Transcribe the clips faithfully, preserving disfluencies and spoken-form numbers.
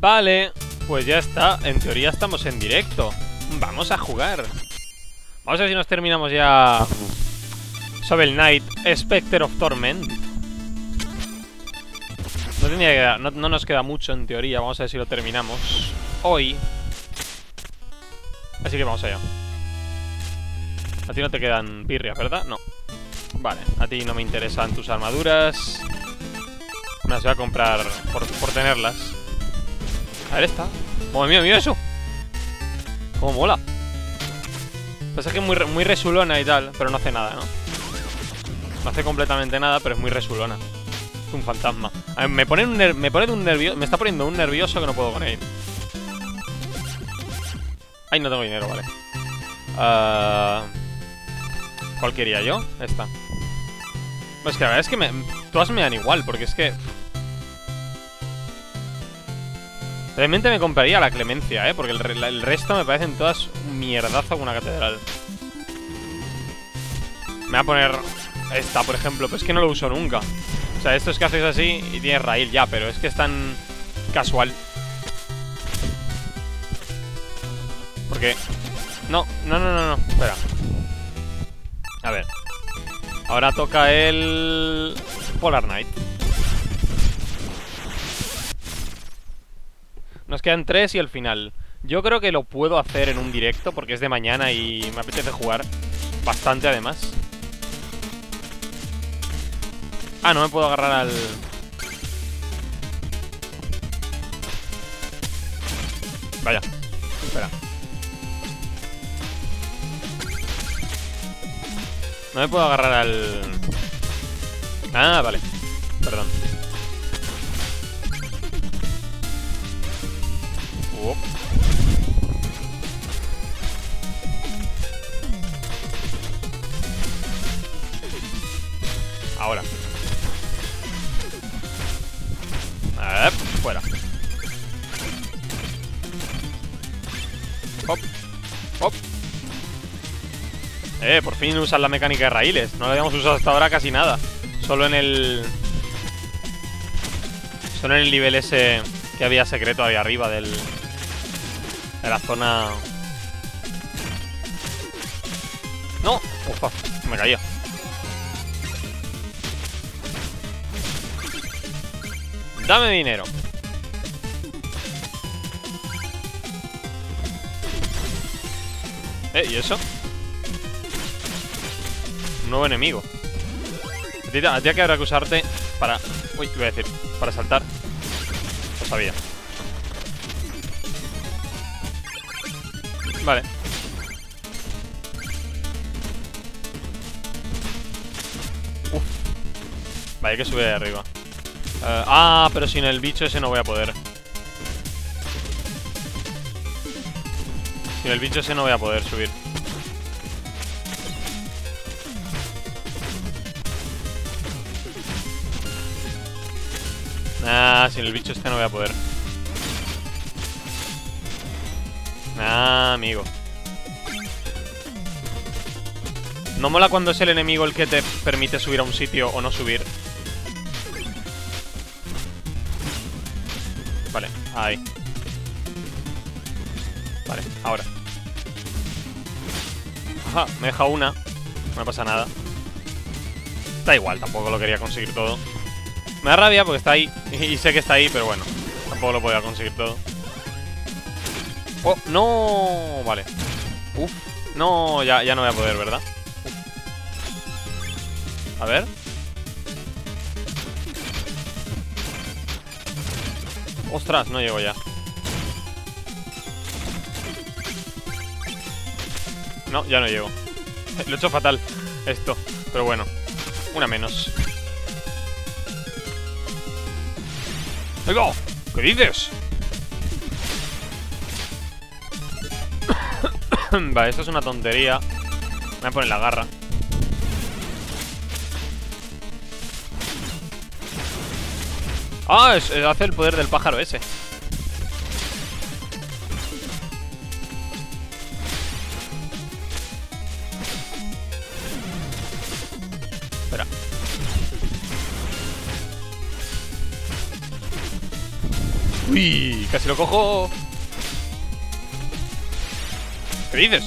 Vale, pues ya está. En teoría estamos en directo. Vamos a jugar. Vamos a ver si nos terminamos ya Shovel Knight Spectre of Torment. No, tenía que, no, no nos queda mucho en teoría. Vamos a ver si lo terminamos hoy. Así que vamos allá. A ti no te quedan birrias, ¿verdad? No. Vale, a ti no me interesan tus armaduras. Me las voy a comprar por, por tenerlas. A ver esta. ¡Oh, mío, mío eso! ¡Cómo mola! Pasa que es muy, muy resulona y tal, pero no hace nada, ¿no? No hace completamente nada, pero es muy resulona. Es un fantasma. A ver, me pone un, ner me pone un nervioso. Me está poniendo un nervioso que no puedo con él. Ay, no tengo dinero, vale. Uh, ¿Cuál quería yo? Esta. Pues que la verdad es que me, todas me dan igual, porque es que... Realmente me compraría la Clemencia, ¿eh? Porque el, re el resto me parecen todas un mierdazo con una catedral. Me voy a poner esta, por ejemplo, pero es que no lo uso nunca. O sea, esto es que haces así y tienes raíz ya, pero es que es tan casual. Porque... No, no, no, no, no, espera. A ver. Ahora toca el... Polar Knight. Nos quedan tres y el final. Yo creo que lo puedo hacer en un directo porque es de mañana y me apetece jugar bastante además. Ah, no me puedo agarrar al... Vaya, espera. No me puedo agarrar al... Ah, vale. Perdón. Uh. Ahora. A ver, fuera. Hop. Hop. Eh, por fin usan la mecánica de raíles. No la habíamos usado hasta ahora casi nada. Solo en el... Solo en el nivel ese que había secreto ahí arriba del... De la zona... ¡No! Ufa, me caía. Dame dinero. Eh, ¿y eso? Un nuevo enemigo. A ti, a ti que habrá que usarte para... Uy, iba a decir, para saltar. Lo sabía. Vale. Uf. Vale, hay que subir de arriba. uh, Ah, pero sin el bicho ese no voy a poder. Sin el bicho ese no voy a poder subir. Ah, sin el bicho este no voy a poder. Ah, amigo. No mola cuando es el enemigo el que te permite subir a un sitio o no subir. Vale, ahí. Vale, ahora. Ajá, me deja una. No me pasa nada. Da igual, tampoco lo quería conseguir todo. Me da rabia porque está ahí. Y sé que está ahí, pero bueno, tampoco lo podía conseguir todo. ¡Oh, no! Vale. Uf. No, ya, ya no voy a poder, ¿verdad? A ver. Ostras, no llego ya. No, ya no llego. Lo he hecho fatal esto, pero bueno. Una menos. ¡Oiga! ¿Qué dices? Vale, esto es una tontería. Me voy a poner la garra. Ah, es, es, hace el poder del pájaro ese. Espera. Uy, casi lo cojo. ¿Qué dices?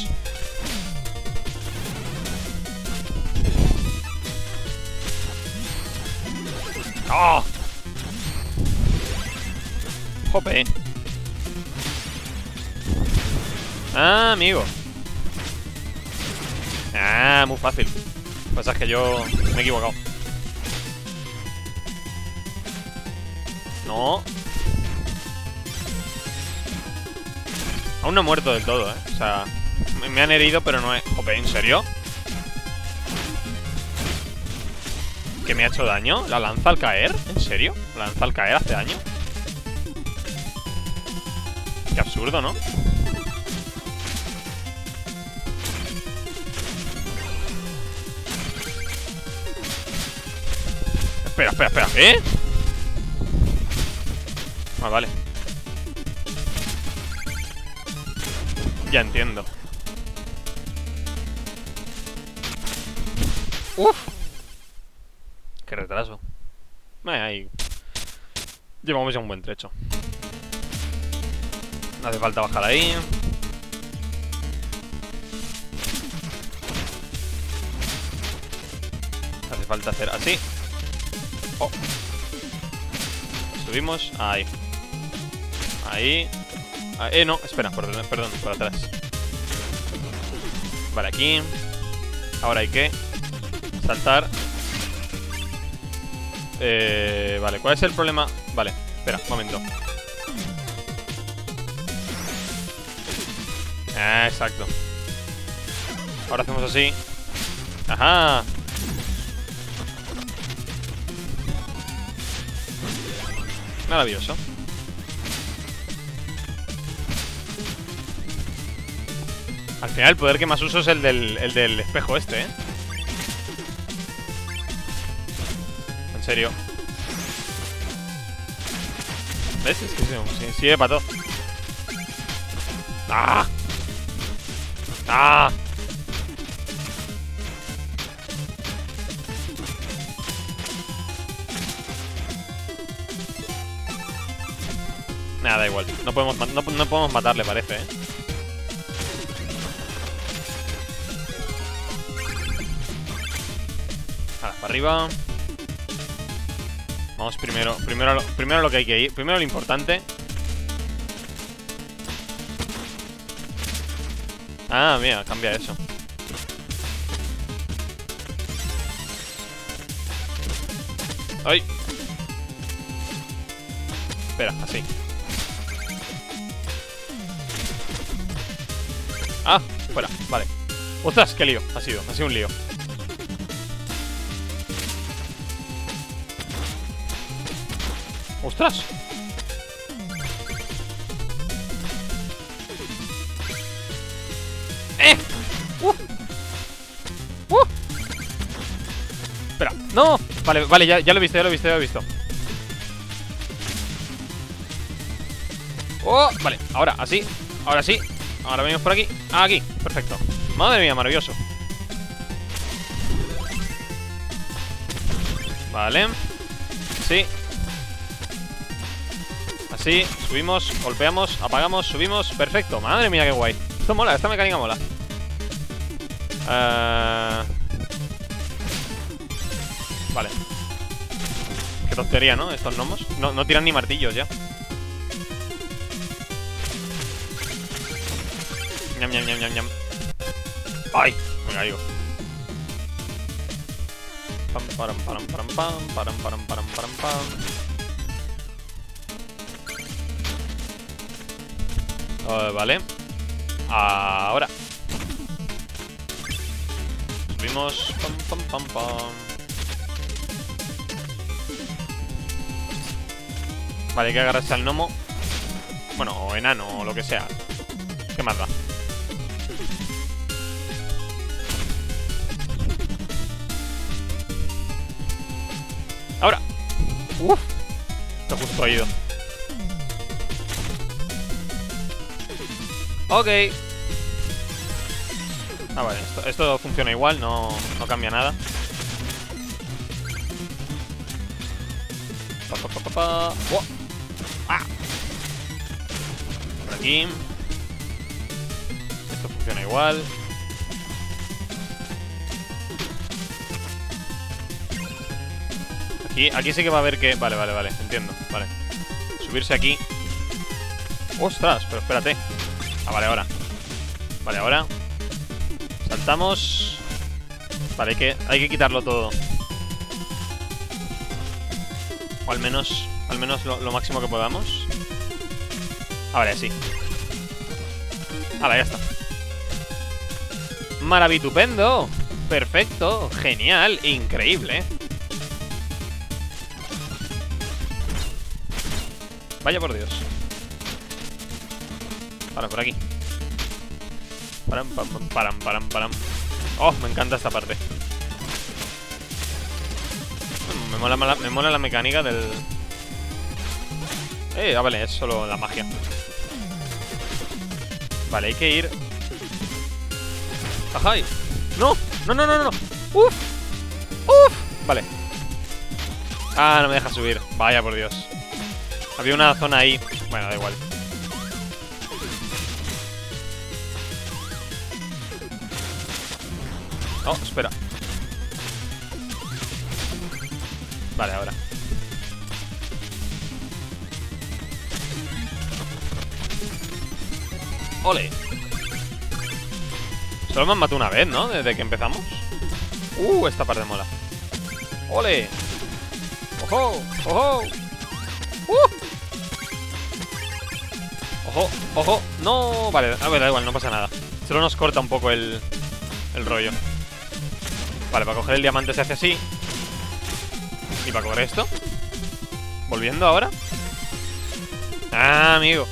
¡Oh! ¡Jope! Ah, amigo. Ah, muy fácil. Lo que pasa es que yo me he equivocado. No. Aún no he muerto del todo, eh. O sea, me han herido, pero no he... Jope, ¿en serio? ¿Que me ha hecho daño? ¿La lanza al caer? ¿En serio? ¿La lanza al caer hace daño? Qué absurdo, ¿no? Espera, espera, espera. ¿Eh? Ah, vale. Ya entiendo. Uf. Qué retraso. Eh, ahí. Llevamos ya un buen trecho. No hace falta bajar ahí. Hace falta hacer así. Oh. Subimos. Ahí. Ahí. Ah, eh, no, espera, perdón, perdón, por atrás. Vale, aquí. Ahora hay que saltar. Eh, vale, ¿cuál es el problema? Vale, espera, un momento. Ah, exacto. Ahora hacemos así. Ajá. Maravilloso. Al final el poder que más uso es el del, el del espejo este, ¿eh? En serio. ¿Ves? Es que sí, sí, sigue para todo. ¡Ah! ¡Ah! Nada, da igual. No podemos, no, no podemos matarle, parece, ¿eh? Ahora, para arriba. Vamos primero. Primero, primero lo que hay que ir. Primero lo importante. Ah, mira, cambia eso. ¡Ay! Espera, así. Ah, fuera, vale. ¡Ostras, qué lío! Ha sido, ha sido un lío. ¡Ostras! ¡Eh! ¡Uh! ¡Uh! Espera, ¡no! Vale, vale, ya, ya lo he visto, ya lo he visto, ya lo he visto. ¡Oh! Vale, ahora, así. Ahora sí. Ahora venimos por aquí. Aquí, perfecto. Madre mía, maravilloso. Vale. Sí. Así, subimos, golpeamos, apagamos, subimos. Perfecto, madre mía, qué guay. Esto mola, esta mecánica mola. uh... Vale. Qué tontería, ¿no? Estos gnomos. No, no tiran ni martillos ya. Ñam, ñam, ñam, ñam, ñam. ¡Ay! Me caigo. Pam, param, param, param, pam, param, param, param, param, pam. Uh, vale. Ahora. Subimos. Pam, pam, pam, pam. Vale, hay que agarrarse al gnomo. Bueno, o enano, o lo que sea. ¿Qué más da? Ahora. Uf. Esto justo ha ido. Ok. Ah, vale. Esto, esto funciona igual. No, no cambia nada. Pa, pa, pa, pa, pa. Oh. Ah. aquí. Esto funciona igual. Aquí, aquí sí que va a haber que... Vale, vale, vale, entiendo, vale. Subirse aquí. ¡Ostras! Pero espérate. Ah, vale, ahora. Vale, ahora saltamos. Vale, hay que, hay que quitarlo todo. O al menos Al menos lo, lo máximo que podamos. Ah, vale, sí. Vale, ya está. Maravitupendo. Perfecto, genial, increíble. Vaya por Dios. Vale, por aquí. Param, pam, pam, param, param, param. Oh, me encanta esta parte. Me mola, me mola la mecánica del... Eh, ah, vale, es solo la magia. Vale, hay que ir... ¡Ajá! ¡No! ¡No, no, no, no! ¡Uf! ¡Uf! Vale. Ah, no me deja subir. Vaya por Dios. Había una zona ahí. Bueno, da igual. Oh, espera. Vale, ahora. ¡Ole! Solo me han matado una vez, ¿no? Desde que empezamos. Uh, esta parte mola. ¡Ole! ¡Ojo! ¡Ojo! ¡Uh! ¡Ojo! ¡Ojo! ¡No! Vale, a ver, da igual, no pasa nada. Solo nos corta un poco el, el rollo. Vale, para coger el diamante se hace así. Y para coger esto. Volviendo ahora. Ah, amigo.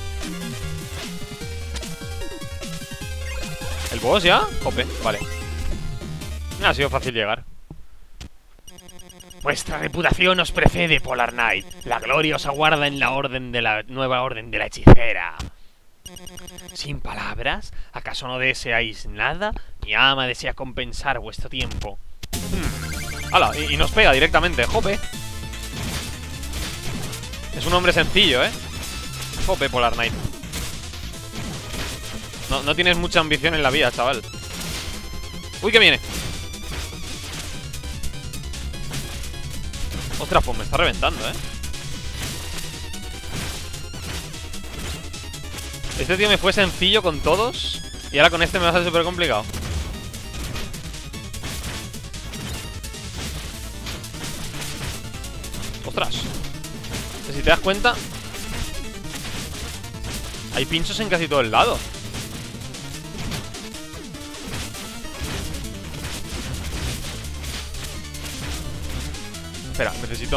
¿El boss ya? Jope, vale. Ha sido fácil llegar. Vuestra reputación os precede, Polar Knight. La gloria os aguarda en la orden de la nueva orden de la hechicera. Sin palabras, ¿acaso no deseáis nada? Mi ama desea compensar vuestro tiempo. Hmm. ¡Hala! Y, y nos pega directamente, jope. Es un hombre sencillo, ¿eh? Jope, Polar Knight. No, no tienes mucha ambición en la vida, chaval. ¡Uy, que viene! Ostras, pues me está reventando, ¿eh? Este tío me fue sencillo con todos. Y ahora con este me va a ser súper complicado. Ostras. Si te das cuenta, hay pinchos en casi todo el lado. Espera, necesito...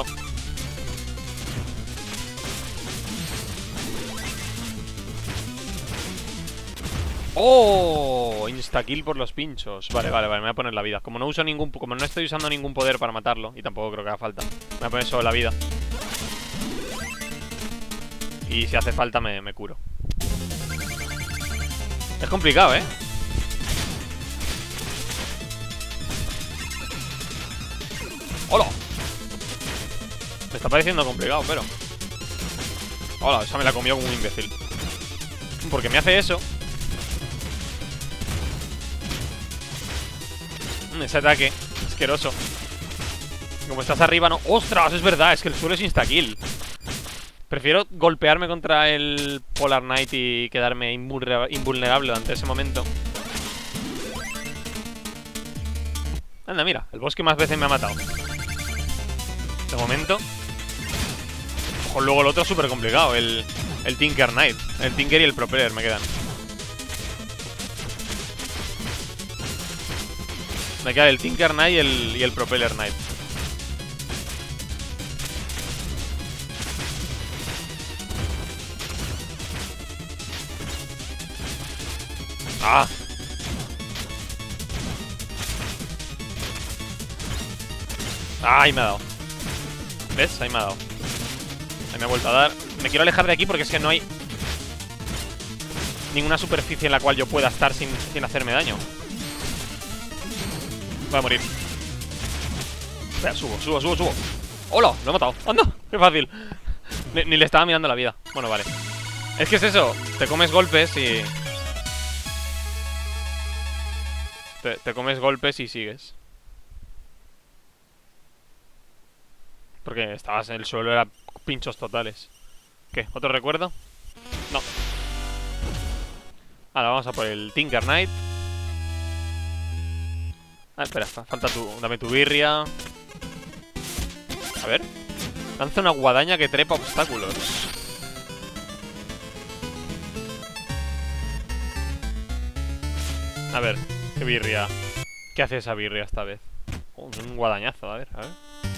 ¡Oh! Instakill por los pinchos. Vale, vale, vale, me voy a poner la vida. Como no uso ningún... Como no estoy usando ningún poder para matarlo, y tampoco creo que haga falta, me voy a poner solo la vida. Y si hace falta me, me curo. Es complicado, ¿eh? ¡Hola! Me está pareciendo complicado, pero... ¡Hola! Esa me la comió como un imbécil. Porque me hace eso. Ese ataque asqueroso. Como estás arriba, no... ¡Ostras! Es verdad, es que el suelo es insta-kill. Prefiero golpearme contra el Polar Knight y quedarme invulnerable durante ese momento. Anda, mira, el boss que más veces me ha matado. De momento. Ojo, luego el otro es súper complicado. El, el Tinker Knight. El Tinker y el Propeller me quedan. Me queda el Tinker Knight y el, y el Propeller Knight. ¡Ah! ¡Ah! Ahí me ha dado. ¿Ves? Ahí me ha dado. Ahí me ha vuelto a dar. Me quiero alejar de aquí porque es que no hay ninguna superficie en la cual yo pueda estar sin, sin hacerme daño. Voy a morir. Espera, subo, subo, subo, subo. ¡Hola! Lo he matado. ¡Anda! ¡Qué fácil! Ni, ni le estaba mirando la vida. Bueno, vale. Es que es eso, te comes golpes y... Te, te comes golpes y sigues. Porque estabas en el suelo, era pinchos totales. ¿Qué? ¿Otro recuerdo? No. Ahora vamos a por el Tinker Knight. Ah, espera, falta tu... Dame tu birria. A ver. Lanza una guadaña que trepa obstáculos. A ver, qué birria. ¿Qué hace esa birria esta vez? Oh, un guadañazo, a ver, a ver.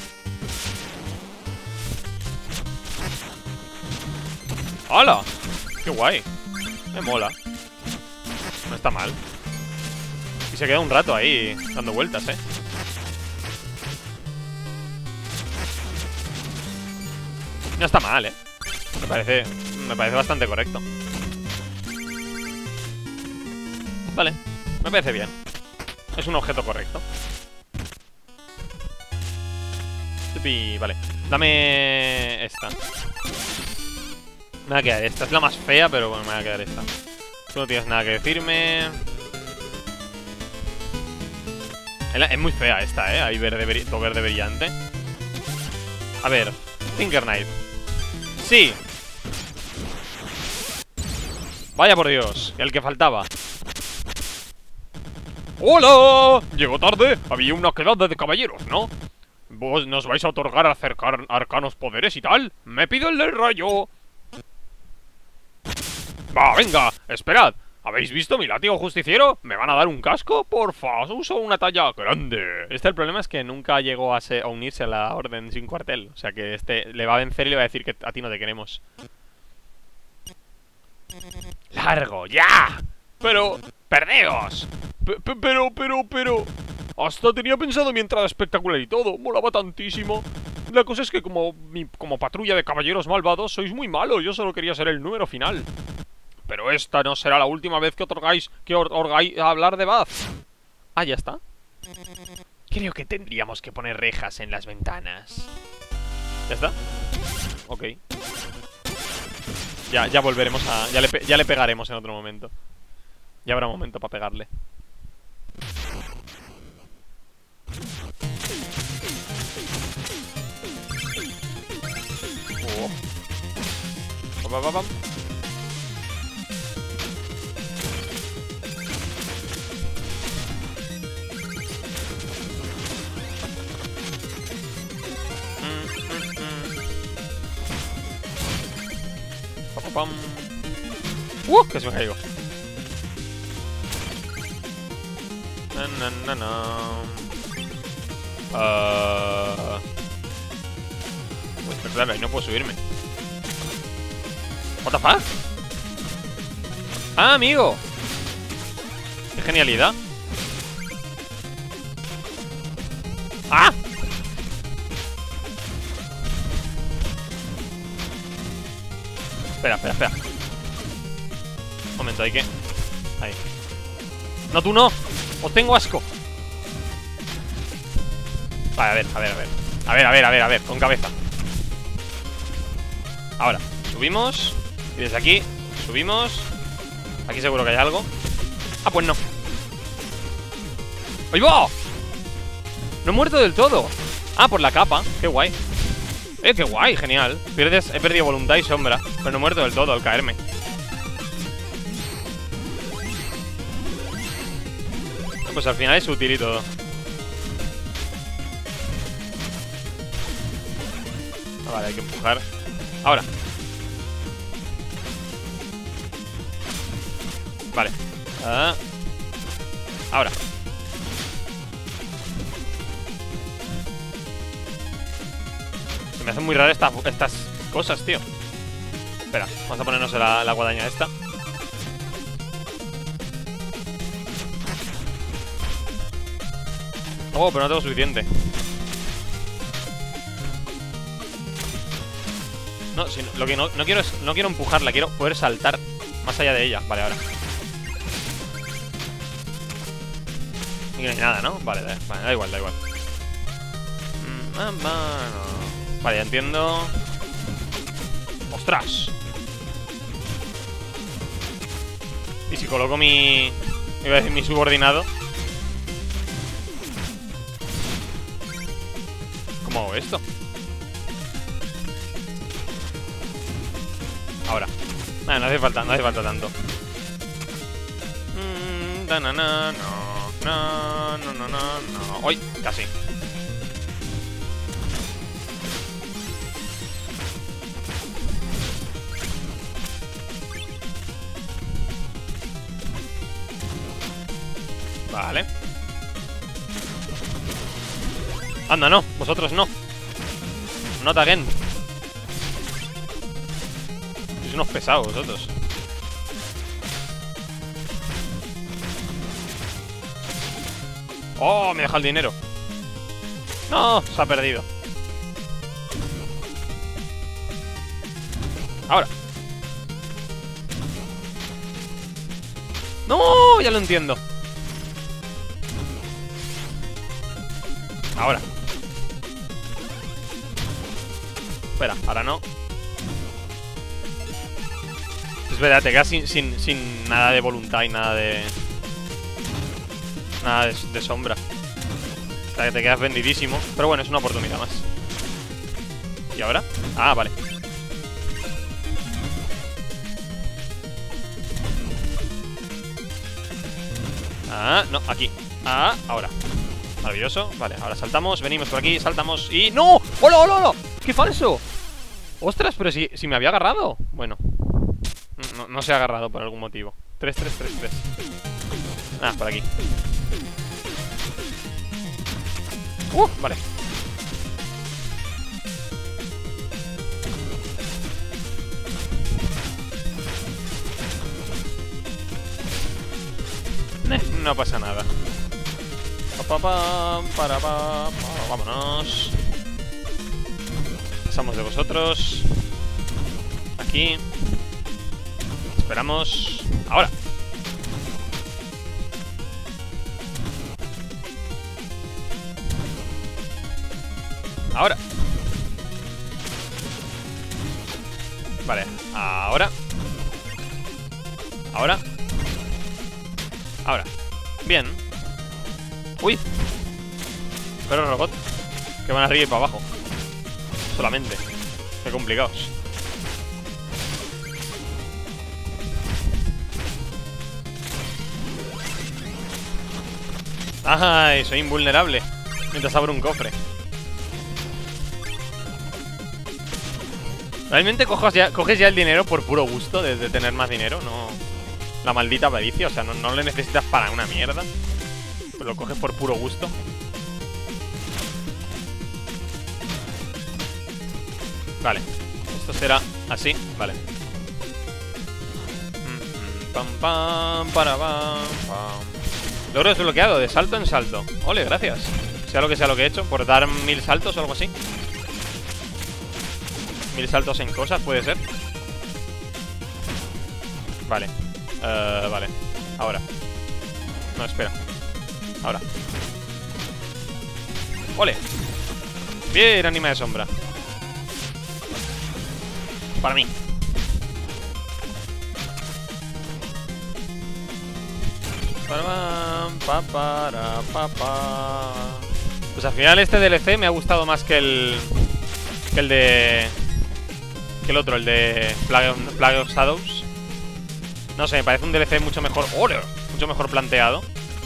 ¡Hala! ¡Qué guay! Me mola. No está mal. Y se queda un rato ahí dando vueltas, ¿eh? No está mal, ¿eh? Me parece... Me parece bastante correcto. Vale, me parece bien. Es un objeto correcto. Vale, dame esta. Me va a quedar esta. Es la más fea, pero bueno, me va a quedar esta. Tú no tienes nada que decirme. Es muy fea esta, ¿eh? Ahí verde, todo verde brillante. A ver, Tinker Knight. ¡Sí! Vaya por Dios, el que faltaba. ¡Hola! Llegó tarde. Había una quedada de caballeros, ¿no? ¿Vos nos vais a otorgar acercar arcanos poderes y tal? Me pido el del rayo. Va, venga, esperad. ¿Habéis visto mi látigo justiciero? ¿Me van a dar un casco? Porfa, uso una talla grande. Este el problema es que nunca llegó a, ser, a unirse a la orden sin cuartel. O sea que este le va a vencer y le va a decir que a ti no te queremos. ¡Largo, ya! Pero... ¡Perdeos! P -p pero, pero, pero... Hasta tenía pensado mi entrada espectacular y todo. Molaba tantísimo. La cosa es que como, mi, como patrulla de caballeros malvados sois muy malos. Yo solo quería ser el número final. Pero esta no será la última vez que otorgáis Que otorgáis a hablar de Bath. Ah, ya está. Creo que tendríamos que poner rejas en las ventanas. ¿Ya está? Ok. Ya, ya volveremos a... Ya le, ya le pegaremos en otro momento. Ya habrá un momento para pegarle. Oh. Pam, pam, pam. Pam. ¡Uh! Que se me caigo. Na, na, na, na. Uh... Pues claro, ahí no puedo subirme. What the fuck? Ah, amigo. Qué genialidad. ¡Ah! Espera, espera, espera. Un momento, hay que... Ahí. No, tú no. Os tengo asco. Vale, a ver, a ver, a ver. A ver, a ver, a ver, a ver, con cabeza. Ahora, subimos. Y desde aquí, subimos. Aquí seguro que hay algo. Ah, pues no. ¡Ahí va! No he muerto del todo. Ah, por la capa, qué guay. Eh, qué guay, genial. Pierdes, he perdido voluntad y sombra, pero no he muerto del todo al caerme. Pues al final es útil y todo. Ah, vale, hay que empujar. Ahora. Vale. Ah. Ahora. Se me hacen muy raras esta, estas cosas, tío. Espera, vamos a ponernos la, la guadaña esta. Oh, pero no tengo suficiente. No, si no, lo que no, no quiero es, no quiero empujarla, quiero poder saltar más allá de ella. Vale, ahora. Y no hay nada, ¿no? Vale, da, vale, da igual, da igual. Mm, ah, no. Vale, ya entiendo. ¡Ostras! Y si coloco mi... iba a decir mi subordinado. ¿Cómo hago esto? Ahora. Nah, no hace falta, no hace falta tanto. Mm, da, na, na, no, no, no, no, no, no. ¡Uy! Casi. Vale. Anda, no, vosotros no. Not again. Sois unos pesados vosotros. Oh, me deja el dinero. No, se ha perdido. Ahora. No, ya lo entiendo. Ahora. Espera, ahora no. Es verdad, te quedas sin, sin, sin nada de voluntad y nada de... Nada de, de sombra. O sea, que te quedas vendidísimo. Pero bueno, es una oportunidad más. ¿Y ahora? Ah, vale. Ah, no, aquí. Ah, ahora. Maravilloso, vale, ahora saltamos, venimos por aquí, saltamos y... ¡No! ¡Hola, hola, hola! ¡Qué falso! ¡Ostras! Pero si, si me había agarrado. Bueno, no, no se ha agarrado por algún motivo. Tres, tres, tres, tres. Ah, por aquí. ¡Uh! Vale. Eh, no pasa nada. Pa, pa, para, pa, pa, vámonos. Pasamos de vosotros. Aquí. Esperamos. Ahora. Ahora. Vale, ahora. Ahora. Ahora. Bien. Uy. Pero robot que van arriba y para abajo. Solamente. Qué complicados. Ay, soy invulnerable mientras abro un cofre. Realmente coges ya, coges ya el dinero por puro gusto de, de tener más dinero, no la maldita avaricia, o sea, no, no le necesitas para una mierda. Pero lo coges por puro gusto. Vale, esto será así, vale. Pam, pam, para, pam, pam. Logro desbloqueado, de salto en salto. Ole, gracias. Sea lo que sea lo que he hecho, por dar mil saltos o algo así. Mil saltos en cosas, puede ser. Vale, uh, vale. Ahora. No, espera. Ahora. ¡Ole! Bien, anima de sombra. Para mí. Pa, para, pa, pa. Pues al final este D L C me ha gustado más que el Que el de Que el otro, el de Plague, Plague of Shadows. No sé, me parece un D L C mucho mejor. ¡Ole! Mucho mejor planteado.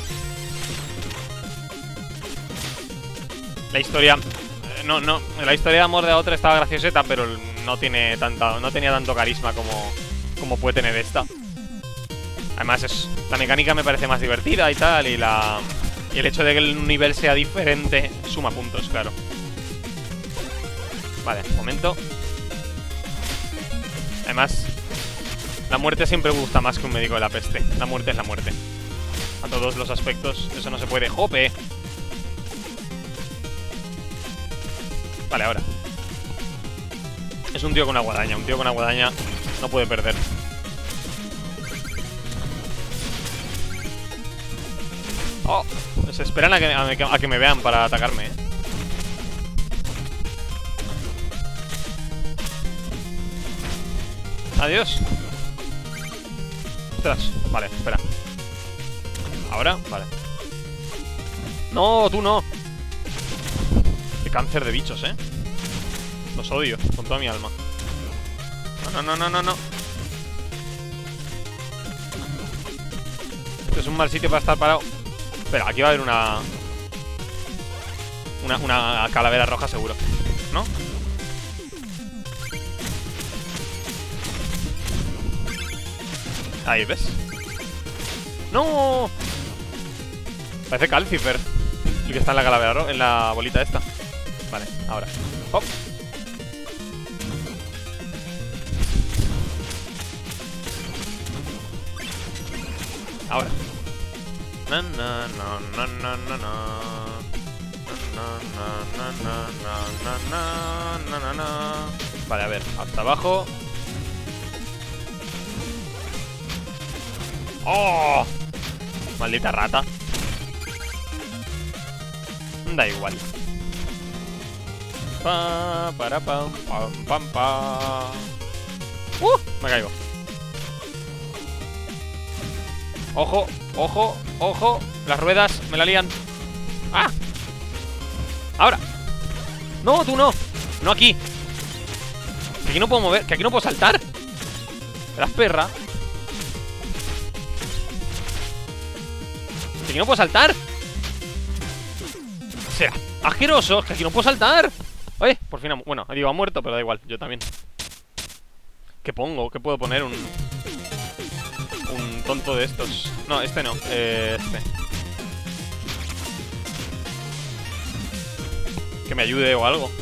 La historia... No, no, la historia de amor de la otra estaba gracioseta, pero no tiene tanta, no tenía tanto carisma como, como puede tener esta. Además, es, la mecánica me parece más divertida y tal, y la y el hecho de que el nivel sea diferente suma puntos, claro. Vale, momento. Además, la muerte siempre gusta más que un médico de la peste. La muerte es la muerte. A todos los aspectos, eso no se puede. ¡Jope! Vale, ahora. Es un tío con una guadaña. Un tío con una guadaña no puede perder. Oh, se esperan a que, a que me vean para atacarme, ¿eh? Adiós. Ostras, vale, espera. Ahora, vale. No, tú no. Qué cáncer de bichos, eh. Los odio con toda mi alma. No, no, no, no, no. Este es un mal sitio para estar parado. Espera, aquí va a haber una... Una, una calavera roja seguro, ¿no? Ahí, ¿ves? ¡No! Parece Calcifer, el que está en la calavera roja, en la bolita esta. Vale, ahora. ¡Hop! Ahora. Na, na, na, na, na, na, na. Na, na, na, na, na, na, na, na. Vale, a ver, hasta abajo. ¡Oh! Maldita rata. Da igual. Pa, para, pam, pam, pam, pa. ¡Uh! Me caigo. Ojo, ojo, ojo. Las ruedas me la lían. ¡Ah! Ahora. No, tú no. No aquí. Que aquí no puedo mover. Que aquí no puedo saltar. Eras perra. Que aquí no puedo saltar. Será asqueroso. Que aquí no puedo saltar. Oye, por fin ha... Bueno, digo, ha muerto, pero da igual. Yo también. ¿Qué pongo? ¿Qué puedo poner? Un... Un tonto de estos. No, este no. Eh, este. Que me ayude o algo.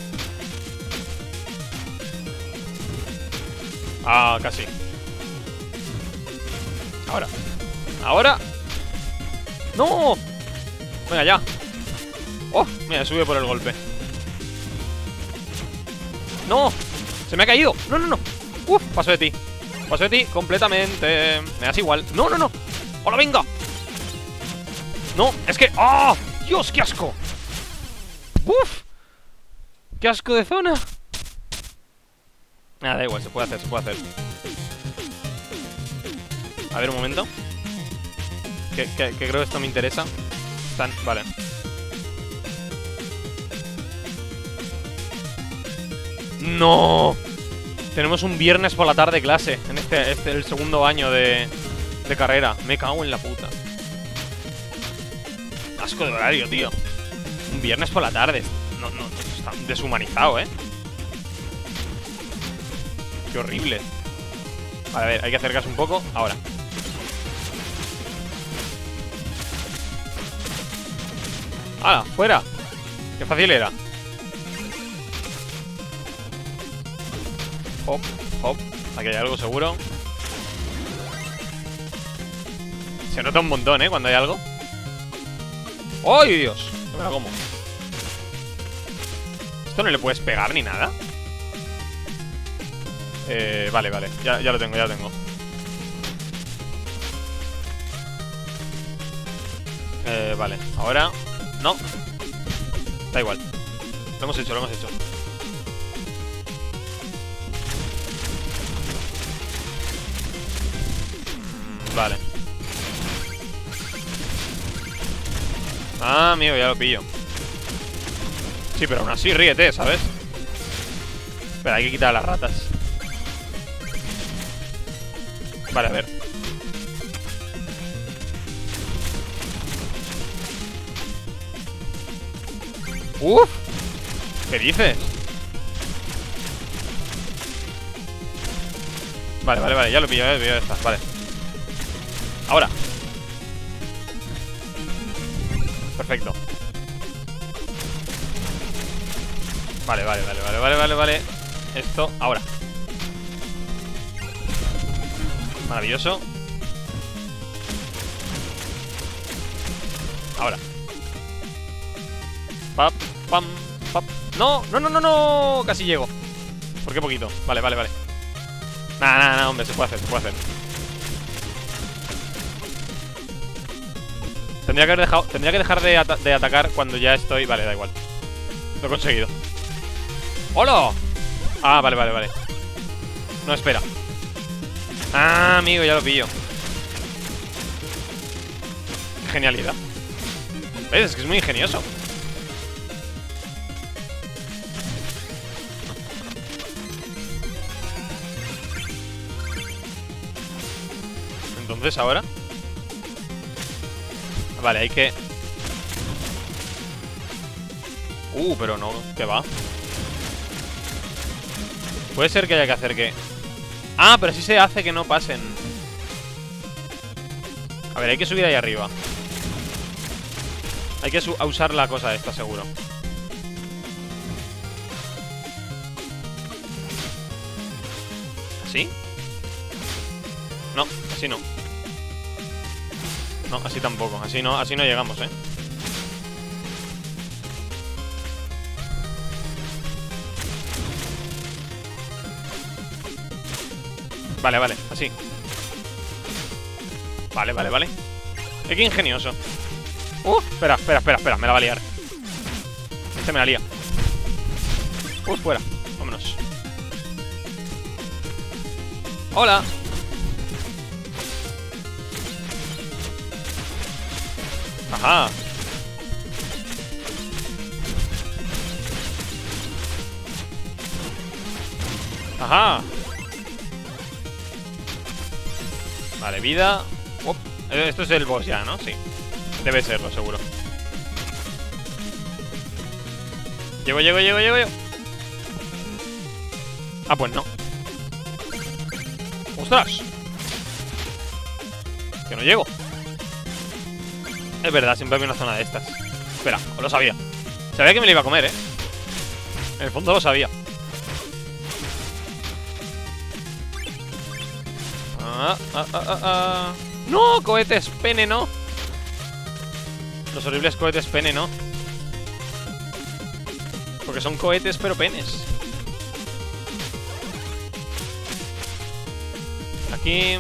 Ah, casi. Ahora. Ahora. ¡No! Venga, ya. ¡Oh! Mira, sube por el golpe. ¡No! ¡Se me ha caído! ¡No, no, no! ¡Uf! Paso de ti. Paso de ti completamente. Me das igual. ¡No, no, no! ¡Hola, venga! No, es que... ¡Ah! ¡Oh! ¡Dios, qué asco! ¡Uf! ¡Qué asco de zona! Nada, da igual, se puede hacer, se puede hacer. A ver, un momento. Que, que, que creo que esto me interesa. Están... Vale. ¡No! Tenemos un viernes por la tarde clase. En este, este el segundo año de, de carrera. Me cago en la puta. Asco de horario, tío. Un viernes por la tarde. No, no, está deshumanizado, ¿eh? Qué horrible. Vale, a ver, hay que acercarse un poco. Ahora. ¡Hala! ¡Fuera! ¡Qué fácil era! Hop, hop. Aquí hay algo seguro. Se nota un montón, ¿eh? Cuando hay algo. ¡Ay, Dios! Que me la como. ¿Esto no le puedes pegar ni nada? Eh, vale, vale. Ya, ya lo tengo, ya lo tengo. Eh, vale. Ahora... No. Da igual. Lo hemos hecho, lo hemos hecho. Vale. Ah, amigo, ya lo pillo. Sí, pero aún así ríete, ¿sabes? Espera, hay que quitar a las ratas. Vale, a ver. ¡Uf! ¿Qué dices? Vale, vale, vale, ya lo pillo, ya lo pillo, ya está, vale. Ahora. Perfecto. Vale, vale, vale, vale, vale, vale, vale. Esto, ahora. Maravilloso. Ahora. Pap, pam, pap. No, no, no, no, no. Casi llego. ¿Por qué poquito? Vale, vale, vale. Nada, nada, nada, hombre, se puede hacer, se puede hacer. Tendría que haber dejado, tendría que dejar de, ata de atacar cuando ya estoy. Vale, da igual. Lo he conseguido. ¡Hola! Ah, vale, vale, vale. No, espera. Ah, amigo, ya lo pillo. genialidad. ¿Ves? Es que es muy ingenioso. Entonces ahora... Vale, hay que... Uh, pero no, ¿qué va? Puede ser que haya que hacer que... Ah, pero sí se hace que no pasen. A ver, hay que subir ahí arriba. Hay que a usar la cosa esta, seguro. ¿Así? No, así no. No, así tampoco. Así no, así no llegamos, ¿eh? Vale, vale, así. Vale, vale, vale. Eh, qué ingenioso. Uh, espera, espera, espera, espera, me la va a liar. Este me la lía. Uh, fuera, vámonos. Hola. Ajá. Ajá. Vale, vida. Oh, esto es el boss ya, ¿no? Sí. Debe serlo, seguro. Llego, llego, llego, llego, llego. Ah, pues no. ¡Ostras! Que no llego. Es verdad, siempre había una zona de estas. Espera, os lo sabía. Sabía que me lo iba a comer, ¿eh? En el fondo lo sabía. Ah, ah, ah, ah, ah. ¡No! Cohetes pene, ¿no? Los horribles cohetes pene, ¿no? Porque son cohetes pero penes. Aquí.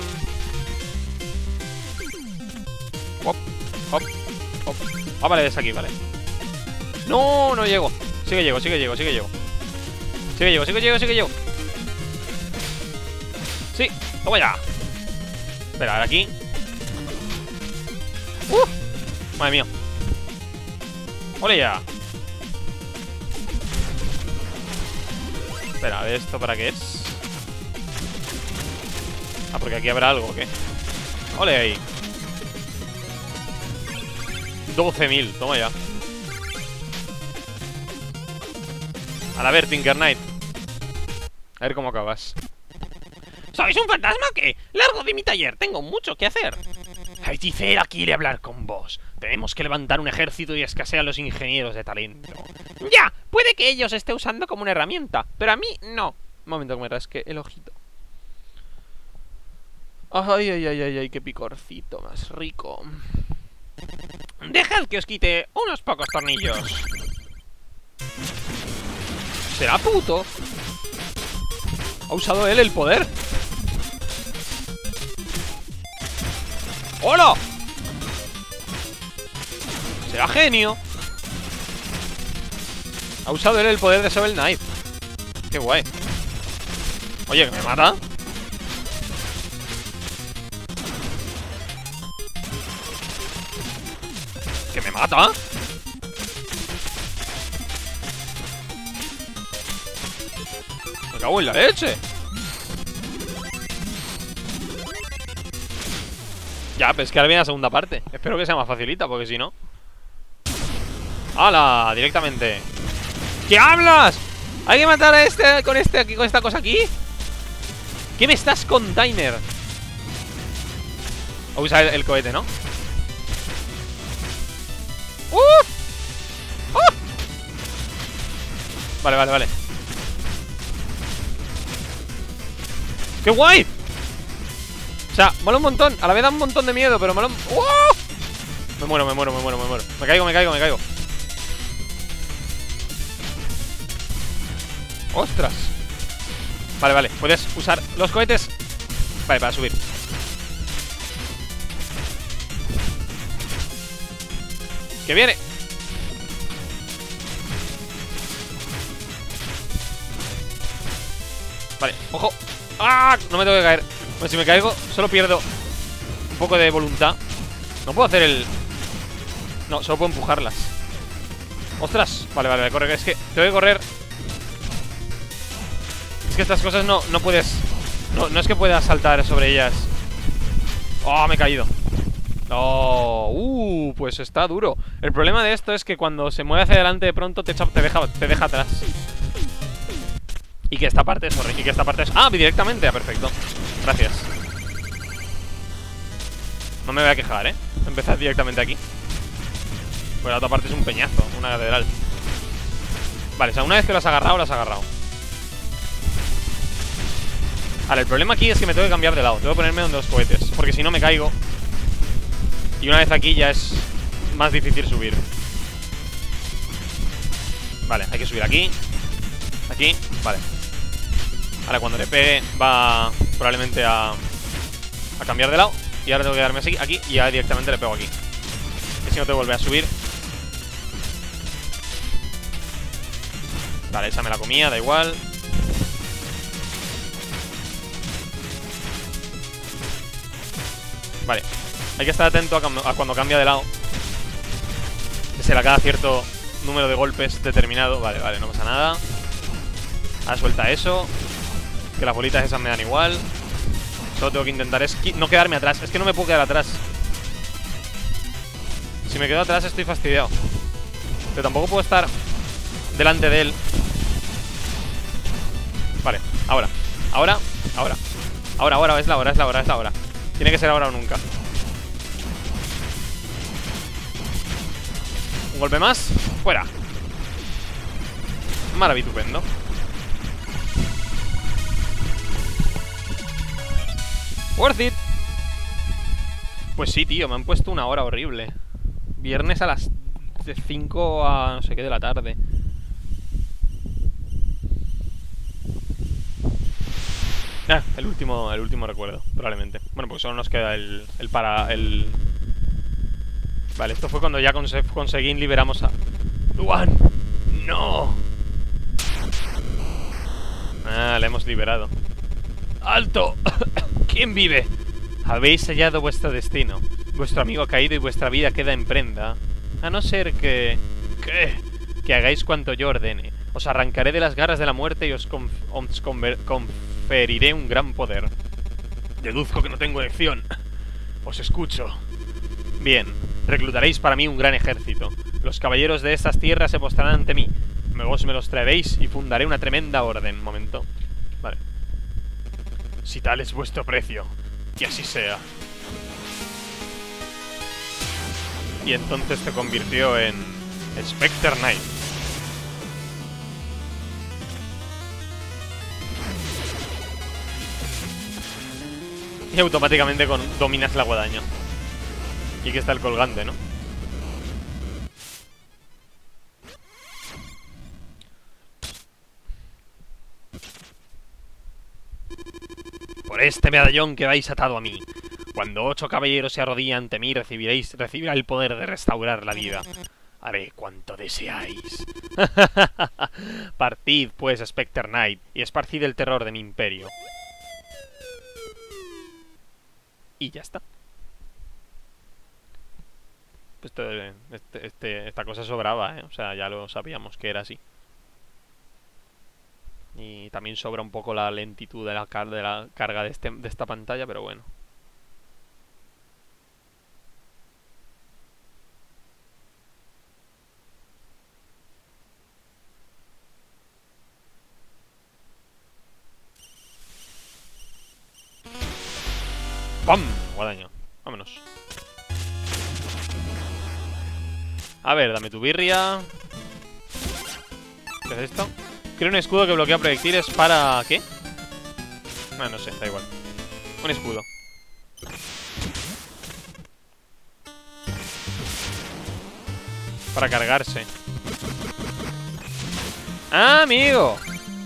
Hop, hop, hop. Ah, vale, es aquí, vale. No, no llego. Sí que llego, sí que llego, sí que llego. Sí que llego, sí que llego, sí que llego. Sí, toma ya. Espera, ahora aquí. ¡Uh! Madre mía. ¡Ole ya! Espera, a ver, ¿esto para qué es? Ah, porque aquí habrá algo, ¿o qué? ¡Ole ahí! doce mil, toma ya. A la ver, Tinker Knight. A ver cómo acabas. ¿Sois un fantasma o qué? Largo de mi taller, tengo mucho que hacer. La hechicera quiere hablar con vos. Tenemos que levantar un ejército y escasean los ingenieros de talento. Ya, puede que ellos esté usando como una herramienta, pero a mí no. Un momento que me rasque el ojito. Ay, ay, ay, ay, ay, qué picorcito más rico. Dejad que os quite unos pocos tornillos. ¿Será puto? ¿Ha usado él el poder? ¡Hola! ¿Será genio? Ha usado él el poder de Shovel Knight. Qué guay. Oye, ¿que me mata? ¿Que me mata? Me cago en la leche. Ya, pero es que ahora viene la segunda parte. Espero que sea más facilita, porque si no... ¡Hala! Directamente. ¿Qué hablas? ¿Hay que matar a este con este aquí, con esta cosa aquí? ¿Qué me estás con Diner? Voy a usar el, el cohete, ¿no? ¡Uh! ¡Uh! Vale, vale, vale. ¡Qué guay! O sea, mola un montón. A la vez da un montón de miedo, pero mola un... ¡Uh! Me muero, me muero, me muero, me muero. Me caigo, me caigo, me caigo. ¡Ostras! Vale, vale, puedes usar los cohetes. Vale, para subir. ¡Que viene! Vale, ojo. ¡Ah! No me tengo que caer. Pues si me caigo, solo pierdo un poco de voluntad. No puedo hacer el... No, solo puedo empujarlas. ¡Ostras! Vale, vale, corre. Es que tengo que correr. Es que estas cosas no, no puedes... No, no es que puedas saltar sobre ellas. ¡Oh, me he caído! ¡Oh! ¡Uh! Pues está duro. El problema de esto es que cuando se mueve hacia adelante de pronto te, echa, te, deja, te deja atrás. Y que esta parte es horrible. Y que esta parte es... ¡Ah! Directamente. Ah, perfecto. Gracias. No me voy a quejar, ¿eh? Empezar directamente aquí. Pues la otra parte es un peñazo. Una catedral. Vale, o sea, una vez que lo has agarrado, lo has agarrado. Vale, el problema aquí es que me tengo que cambiar de lado. Tengo que ponerme donde los cohetes, porque si no me caigo. Y una vez aquí ya es más difícil subir. Vale, hay que subir aquí. Aquí, vale. Ahora cuando le pegue va probablemente a A cambiar de lado. Y ahora tengo que quedarme así, aquí. Y ya directamente le pego aquí. Que si no te vuelve a subir. Vale, esa me la comía, da igual. Vale, hay que estar atento a, a cuando cambia de lado. Que se le cada cierto número de golpes determinado. Vale, vale, no pasa nada. Ahora suelta eso. Que las bolitas esas me dan igual. Solo tengo que intentar es no quedarme atrás. Es que no me puedo quedar atrás. Si me quedo atrás estoy fastidiado. Pero tampoco puedo estar delante de él. Vale, ahora. Ahora, ahora. Ahora, ahora, es la hora, es la hora, es la hora. Tiene que ser ahora o nunca. Un golpe más. Fuera. Maravitupendo. Worth it. Pues sí, tío, me han puesto una hora horrible. Viernes a las cinco a no sé qué de la tarde. Ah, el último, el último recuerdo, probablemente. Bueno, pues solo nos queda el, el para... el... Vale, esto fue cuando ya cons conseguí liberamos a... ¡Luan! ¡No! Ah, le hemos liberado. ¡Alto! ¿Quién vive? Habéis sellado vuestro destino. Vuestro amigo ha caído y vuestra vida queda en prenda. A no ser que... ¿Qué? Que hagáis cuanto yo ordene. Os arrancaré de las garras de la muerte y os, conf os conferiré un gran poder. Deduzco que no tengo elección. Os escucho. Bien, reclutaréis para mí un gran ejército. Los caballeros de estas tierras se postrarán ante mí. Luego me los traeréis y fundaré una tremenda orden. Momento. Vale. Si tal es vuestro precio, que así sea. Y entonces se convirtió en Specter Knight. Y automáticamente con, dominas la guadaña. Y aquí está el colgante, ¿no? Por este medallón quedáis atado a mí. Cuando ocho caballeros se arrodillan ante mí, recibiréis, recibirá el poder de restaurar la vida. Haré cuanto deseáis. Partid, pues, Specter Knight, y esparcid el terror de mi imperio. Y ya está. Esto, este, este, esta cosa sobraba, ¿eh? O sea, ya lo sabíamos que era así. Y también sobra un poco la lentitud de la, car de la carga de, este, de esta pantalla, pero bueno. ¡Pam! Guadaño. Vámonos. A ver, dame tu birria. ¿Qué es esto? Creo un escudo que bloquea proyectiles para... ¿qué? Ah, no sé, da igual. Un escudo. Para cargarse. ¡Ah, amigo!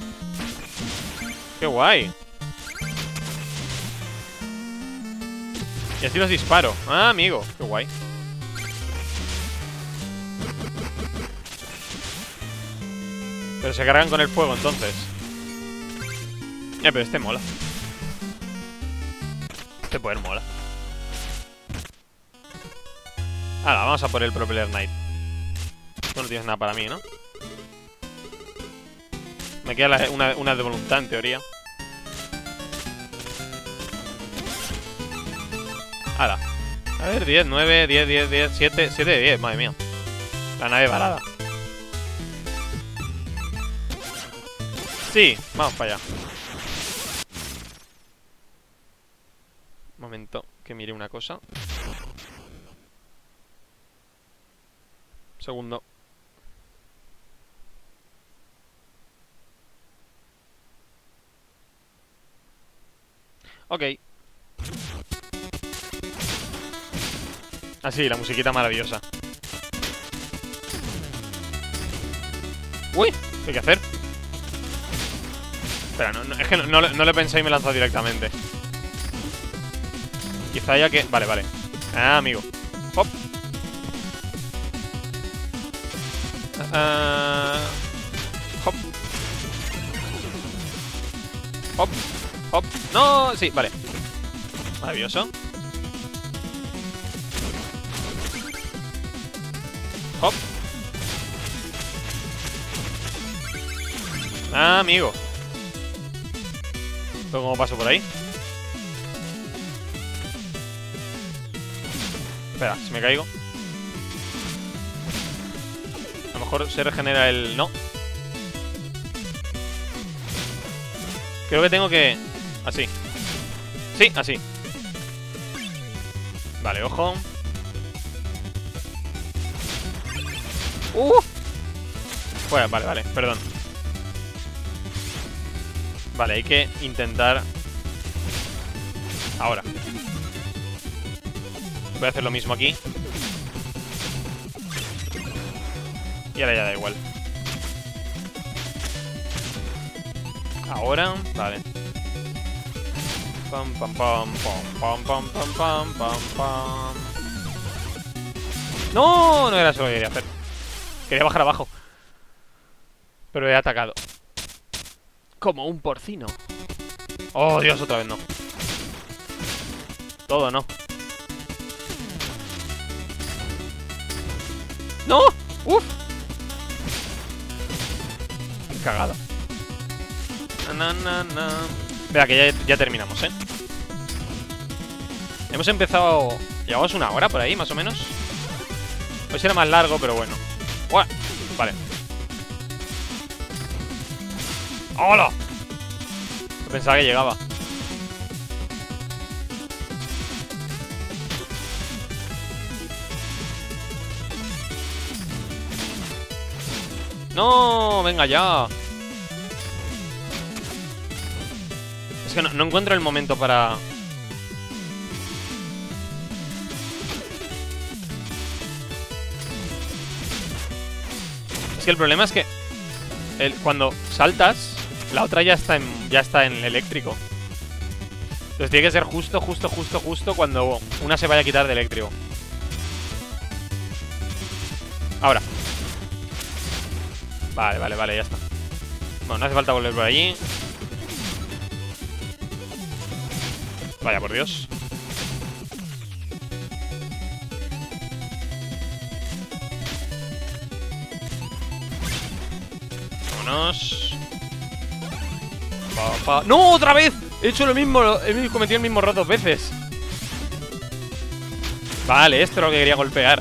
¡Qué guay! Y así los disparo. Ah, amigo, qué guay. Pero se cargan con el fuego, entonces. Eh, pero este mola. Este poder mola. Ahora, vamos a por el Propeller Knight. Tú no tienes nada para mí, ¿no? Me queda la, una, una de voluntad, en teoría. Ahora. A ver, diez, nueve, diez, diez, diez, siete, siete de diez, madre mía. La nave varada. Sí, vamos para allá. Un momento, que mire una cosa. Segundo. Ok. Ah, sí, la musiquita maravillosa. Uy, ¿qué hay que hacer? Espera, no, no, es que no, no, no le pensé y me he lanzado directamente. Quizá haya que... Vale, vale. Ah, amigo. Hop. Uh, hop. Hop. Hop. No, sí, vale. Maravilloso. Hop. Ah, amigo. ¿Pero cómo paso por ahí? Espera, si me caigo. A lo mejor se regenera el... No. Creo que tengo que... Así. Sí, así. Vale, ojo. ¡Uh! Bueno, vale, vale, perdón. Vale, hay que intentar... Ahora. Voy a hacer lo mismo aquí. Y ahora ya da igual. Ahora, vale. Pam, pam, pam, pam, pam, pam, pam, pam, pam. No, no era eso lo que quería hacer. Quería bajar abajo. Pero he atacado. Como un porcino. Oh, Dios, otra vez no. Todo no. ¡No! ¡Uf! Qué cagada. Na, na, na. Vea, que ya, ya terminamos, ¿eh? Hemos empezado... Llevamos una hora por ahí, más o menos. Hoy será más largo, pero bueno. ¡Uah! Vale. ¡Hola! Pensaba que llegaba. ¡No! ¡Venga ya! Es que no, no encuentro el momento para... Es que el problema es que el, cuando saltas, la otra ya está en, ya está en eléctrico. Entonces tiene que ser justo, justo, justo, justo cuando una se vaya a quitar de eléctrico. Ahora. Vale, vale, vale, ya está. Bueno, no hace falta volver por allí. Vaya, por Dios. Vámonos. Pa, pa. ¡No! ¡Otra vez! He hecho lo mismo, he cometido el mismo error dos veces. Vale, esto es lo que quería golpear.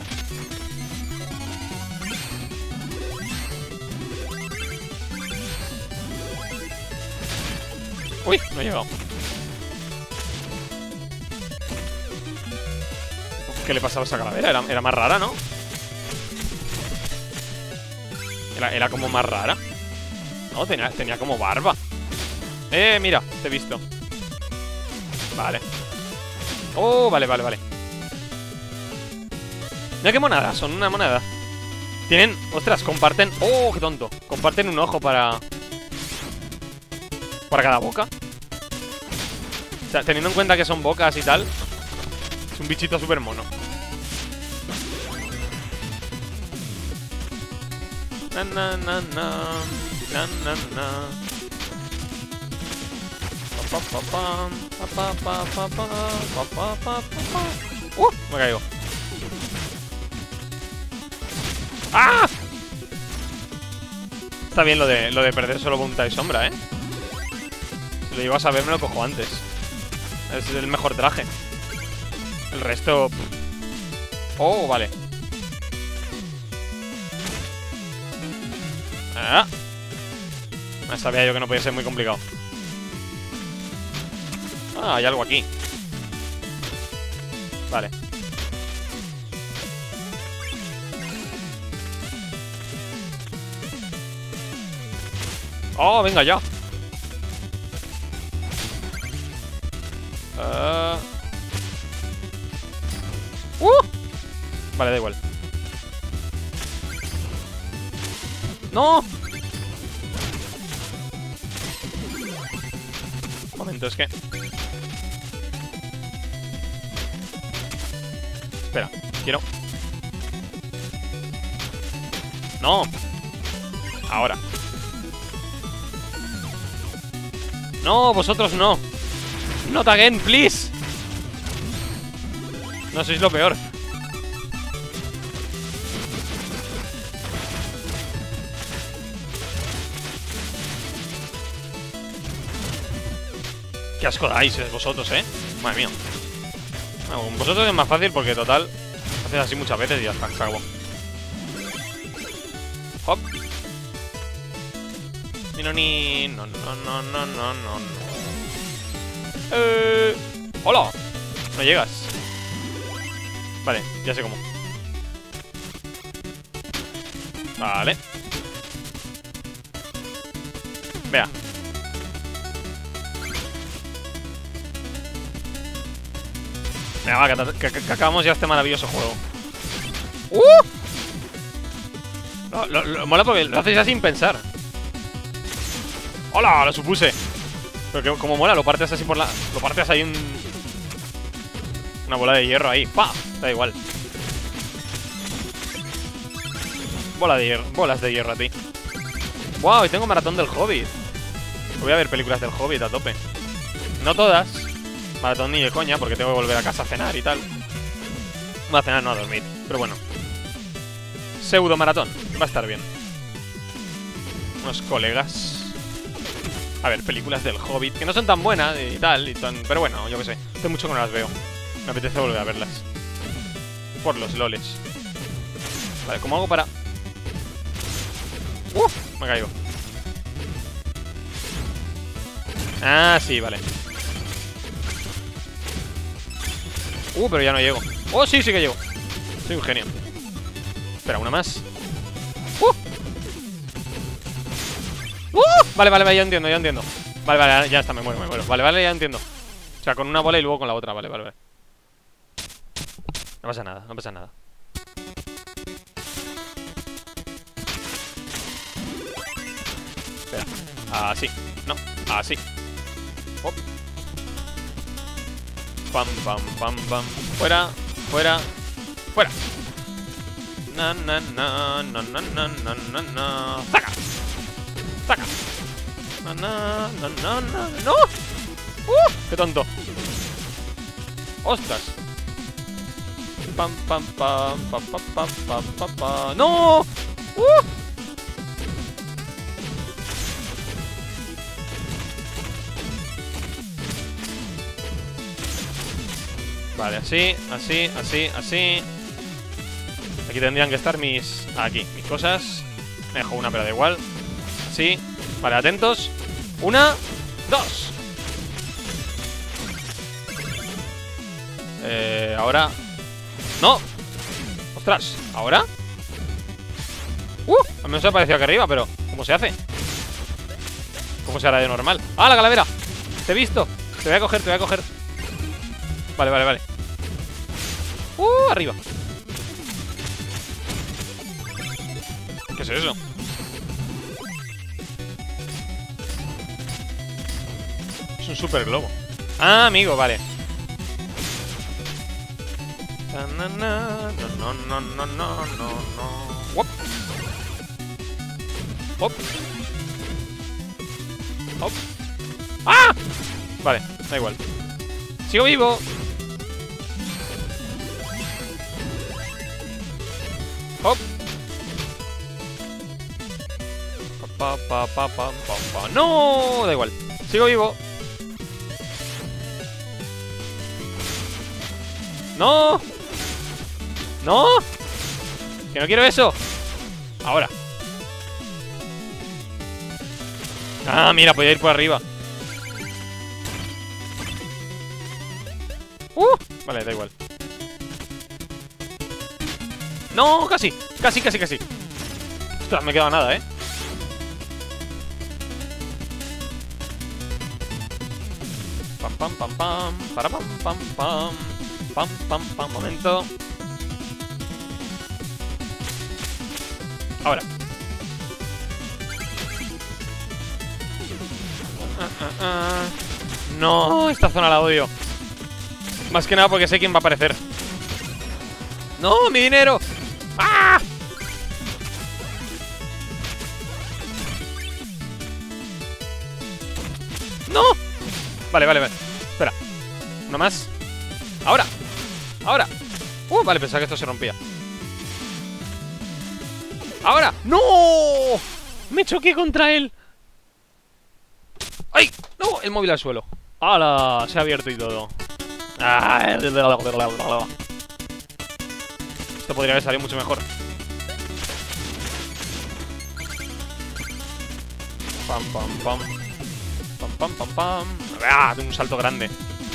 Uy, no he llegado. ¿Qué le pasaba a esa calavera? Era, era más rara, ¿no? Era, era como más rara. No, tenía, tenía como barba. Eh, mira, te he visto. Vale. Oh, vale, vale, vale. Mira qué monada, son una moneda. Tienen, ostras, comparten. Oh, qué tonto. Comparten un ojo para... Para cada boca. O sea, teniendo en cuenta que son bocas y tal, es un bichito súper mono. Na, na, na, na. Na, na, na. Pa, pa, pa, pa, pa, pa, pa, pa, pa, pa, pa, pa. Uh, me caigo. ¡Ah! Está bien lo de, lo de perder solo punta y sombra, ¿eh? Si lo llego a saber me lo cojo antes. Es el mejor traje. El resto... Oh, vale. Ah. Sabía yo que no podía ser muy complicado. Ah, hay algo aquí. Vale. Oh, venga ya. Uh... Uh. Vale, da igual. ¡No! Un momento, es que... Espera, quiero... ¡No! Ahora. ¡No! Vosotros no. Not again, please. No sois lo peor. Qué asco dais eh, vosotros, eh. Madre mía. Bueno, con vosotros es más fácil porque total haces así muchas veces y ya está, se acabó. Hop. Ni no ni. No, no, no, no, no, no. Eh. ¡Hola! No llegas. Vale, ya sé cómo. Vale. Vea. Venga, va, que, que, que acabamos ya este maravilloso juego. ¡Uh! Lo, lo, lo mola porque lo haces ya sin pensar. ¡Hola! Lo supuse. Pero que como mola, lo partes así por la... Lo partes ahí un... Una bola de hierro ahí. ¡Pah! Da igual. Bola de hierro. Bolas de hierro a ti. ¡Wow! Y tengo maratón del Hobbit. Voy a ver películas del Hobbit a tope. No todas. Maratón ni de coña, porque tengo que volver a casa a cenar y tal. No a cenar, no a dormir. Pero bueno. Pseudo maratón. Va a estar bien. Unos colegas. A ver, películas del Hobbit, que no son tan buenas y tal, y tan... pero bueno, yo qué sé. Hace mucho que no las veo. Me apetece volver a verlas. Por los loles. Vale, ¿cómo hago para...? ¡Uh! Me caigo. Ah, sí, vale. Uh, pero ya no llego. Oh, sí, sí que llego. Soy un genio. Espera, una más. ¡Uh! ¡Uh! Vale, vale, vale, ya entiendo, ya entiendo. Vale, vale, ya está, me muero, me muero. Vale, vale, ya entiendo. O sea, con una bola y luego con la otra, vale, vale, vale. No pasa nada, no pasa nada. Espera, así, no, así. Hop. Pam, pam, pam, pam. Fuera, fuera, fuera. Na, na, na, na, na, na, na, na, na. ¡Saca! ¡Saca! Na, na, na, na, na. ¡No! ¡Uh! ¡Qué tonto! ¡Ostras! Pam, pam, pam, pam, pam, pam, pam, pam, pam. ¡No! ¡Uh! Vale, así, así, así, así. Aquí tendrían que estar mis... Aquí, mis cosas. Me dejo una, pero da igual. Así. Vale, atentos. Una, dos. Eh, ahora... ¡No! ¡Ostras! ¿Ahora? ¡Uh! A mí no se me pareció aquí arriba, pero... ¿Cómo se hace? ¿Cómo se hará de normal? ¡Ah, la calavera! Te he visto. Te voy a coger, te voy a coger. Vale, vale, vale. ¡Uh! Arriba. ¿Qué es eso? Es un super globo. Ah, amigo, vale. No, no, no, no, no, no, no, no. Hop. Hop. Hop. ¡Ah! Vale, da igual. ¡Sigo vivo! Hop. pa, pa, pa, pa, pa, pa. ¡No! Da igual. Sigo vivo. ¡No! ¡No! ¡Que no quiero eso! Ahora. Ah, mira, podía ir por arriba. Uh, vale, da igual. ¡No! Casi, casi, casi, casi. Ostras, me he quedado nada, ¿eh? Pam, pam, pam, pam. Para, pam, pam, pam. Pam, pam, pam, momento. Ahora. Ah, ah, ah. No, esta zona la odio. Más que nada porque sé quién va a aparecer. ¡No, mi dinero! ¡Ah! ¡No! Vale, vale, vale. Espera. Uno más. ¡Ahora! ¡Ahora! Uh, vale, pensaba que esto se rompía. ¡Ahora! ¡No! Me choqué contra él. ¡Ay! ¡No! El móvil al suelo. ¡Hala! Se ha abierto y todo. Ah, esto podría haber salido mucho mejor. Pam, pam, pam. Pam, pam, pam, pam. ¡Ah! De un salto grande.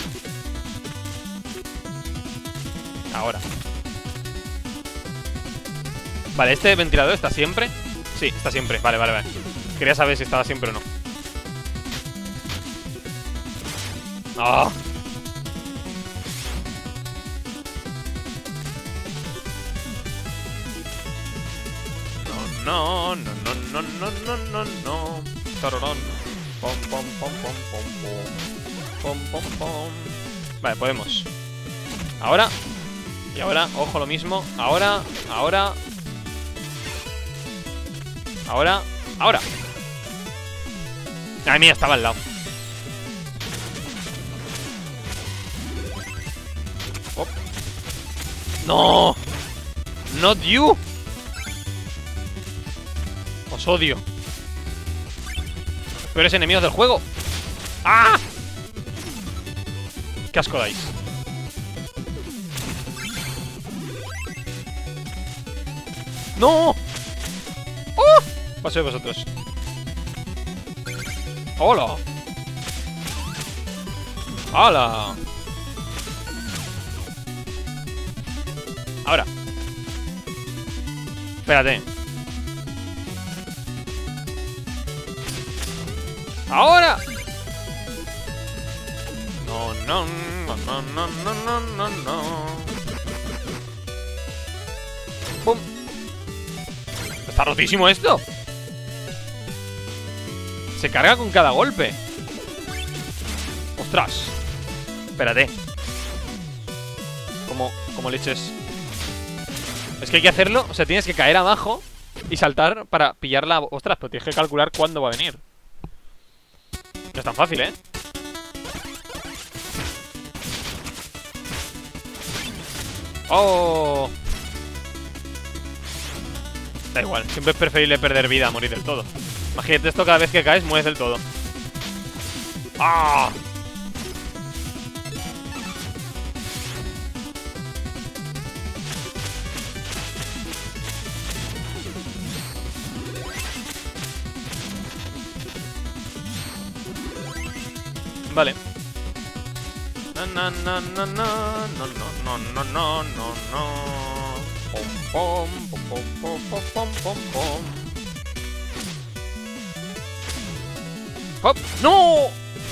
Ahora. Vale, ¿este ventilador está siempre? Sí, está siempre. Vale, vale, vale. Quería saber si estaba siempre o no. ¡Ah! No, no, no, no, no, no, no, no. Tararán. Pom, pom, pom, pom, pom, pom. Pom, pom, pom. Vale, podemos. Ahora. Y ahora, ojo, lo mismo. Ahora, ahora. Ahora, ahora. Ay, mía, estaba al lado. Oh. No. Not you. Os odio. Peores enemigos del juego. ¡Ah! ¡Qué asco dais! ¡No! ¡Oh! Paso de vosotros. ¡Hola! ¡Hala! Ahora. Espérate. ¡Ahora! No, no, no, no, no, no, no, no, no. ¡Pum! ¡Está rotísimo esto! Se carga con cada golpe. ¡Ostras! Espérate. ¿Cómo, cómo leches? Es que hay que hacerlo. O sea, tienes que caer abajo y saltar para pillarla. ¡Ostras! Pero tienes que calcular cuándo va a venir. No es tan fácil, ¿eh? ¡Oh! Da igual, siempre es preferible perder vida a morir del todo. Imagínate esto, cada vez que caes mueres del todo. ¡Ah! Vale. Na na na na na no no no no no no. Pom pom pom pom pom pom pom pom. ¡Hop! ¡No!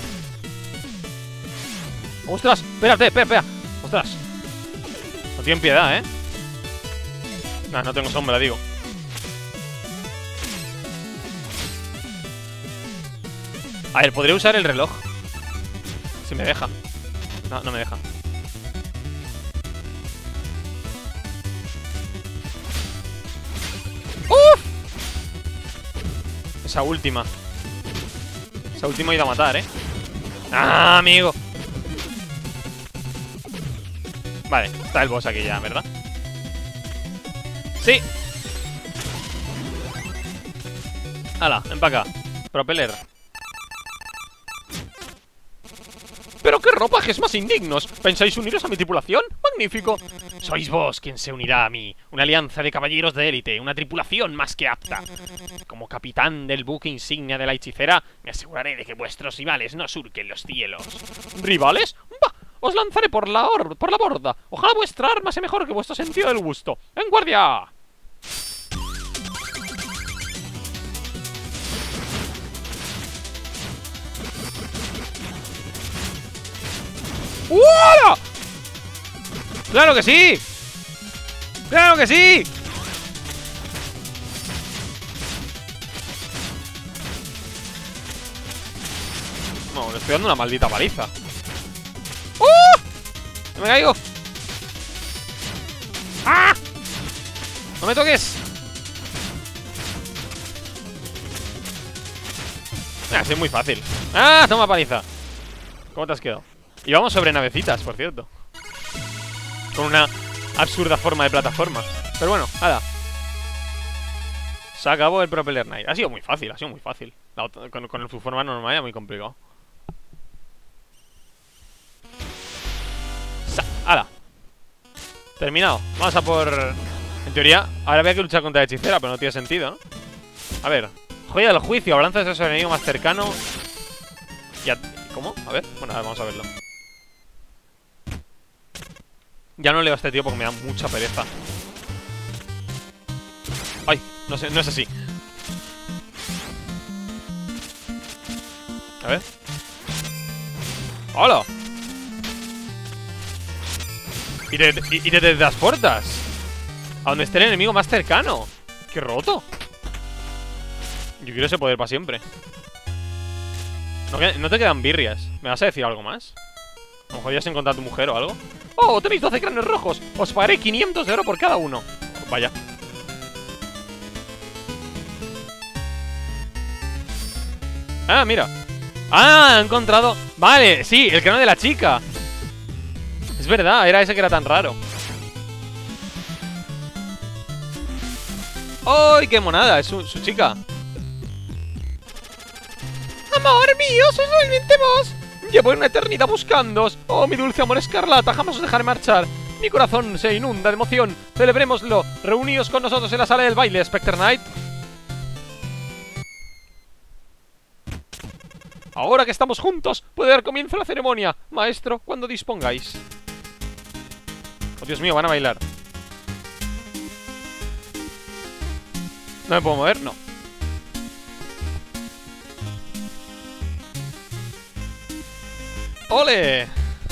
¡Ostras! Espérate, espera, espera. ¡Ostras! No tienen piedad, ¿eh? Nah, no tengo sombra, digo. A ver, podría usar el reloj. Si me deja. No, no me deja. ¡Uf! Esa última. Esa última he ido a matar, ¿eh? ¡Ah, amigo! Vale, está el boss aquí ya, ¿verdad? ¡Sí! Hala, ven para acá. Propeller. ¡Pero qué ropajes más indignos! ¿Pensáis uniros a mi tripulación? ¡Magnífico! Sois vos quien se unirá a mí. Una alianza de caballeros de élite, una tripulación más que apta. Como capitán del buque insignia de la hechicera, me aseguraré de que vuestros rivales no surquen los cielos. ¿Rivales? ¡Bah! Os lanzaré por la, or por la borda. Ojalá vuestra arma sea mejor que vuestro sentido del gusto. ¡En guardia! ¡Hola! ¡Claro que sí! ¡Claro que sí! No, le estoy dando una maldita paliza. ¡Oh! ¡No me caigo! ¡Ah! ¡No me toques! Ah, sí, es muy fácil. ¡Ah! Toma paliza. ¿Cómo te has quedado? Y vamos sobre navecitas, por cierto. Con una absurda forma de plataforma. Pero bueno, nada. Se acabó el Propeller Knight. Ha sido muy fácil, ha sido muy fácil. La otra, con, con su forma normal era muy complicado. Sa ¡Hala! Terminado. Vamos a por... En teoría, ahora había que luchar contra la hechicera, pero no tiene sentido, ¿no? A ver. Joya del juicio. Avanza de su enemigo más cercano. Ya... ¿Cómo? A ver. Bueno, a ver, vamos a verlo. Ya no leo a este tío porque me da mucha pereza. Ay, no sé, no es así. A ver. ¡Hola! Y te, y, y te transportas a donde esté el enemigo más cercano. ¡Qué roto! Yo quiero ese poder para siempre. No, no te quedan birrias. ¿Me vas a decir algo más? A lo mejor ya has encontrado a tu mujer o algo. ¡Oh! Tenéis doce cráneos rojos. Os pagaré quinientos de oro por cada uno. Vaya. Ah, mira. Ah, he encontrado. Vale, sí, el cráneo de la chica. Es verdad, era ese que era tan raro. ¡Ay, qué monada! Es su, su chica. Amor mío, sois realmente vos. Llevo una eternidad buscándoos. Oh, mi dulce amor escarlata, jamás os dejaré marchar. Mi corazón se inunda de emoción. Celebrémoslo. Reuníos con nosotros en la sala del baile, Spectre Knight. Ahora que estamos juntos, puede dar comienzo a la ceremonia. Maestro, cuando dispongáis. Oh, Dios mío, van a bailar. ¿No me puedo mover? No. ¡Ole!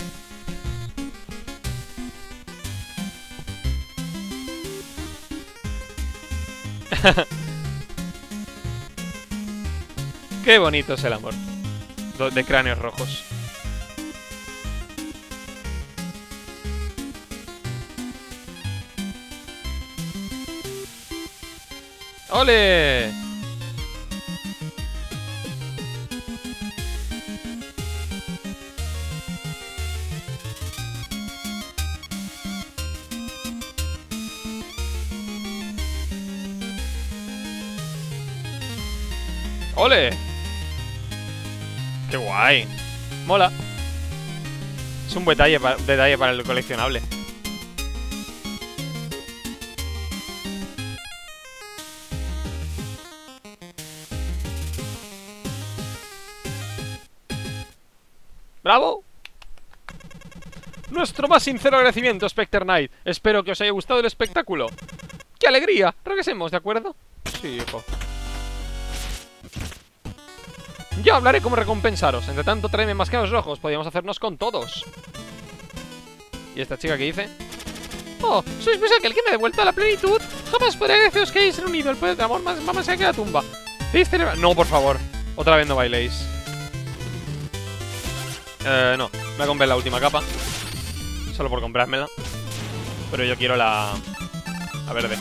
Qué bonito es el amor de cráneos rojos. ¡Ole! ¡Ole! ¡Qué guay! Mola. Es un detalle para, detalle para el coleccionable. ¡Bravo! Nuestro más sincero agradecimiento, Spectre Knight. Espero que os haya gustado el espectáculo. ¡Qué alegría! Regresemos, ¿de acuerdo? Sí, hijo. Yo hablaré como recompensaros. Entre tanto, tráeme más caros rojos. Podríamos hacernos con todos. ¿Y esta chica qué dice? Oh, sois pues aquel que me ha devuelto a la plenitud. Jamás podré agradeceros que hayáis reunido el poder de amor más, más allá que la tumba. ¿Veis celebrar? No, por favor. Otra vez no bailéis. Eh, no. Voy a comprar la última capa. Solo por comprármela. Pero yo quiero la... La verde.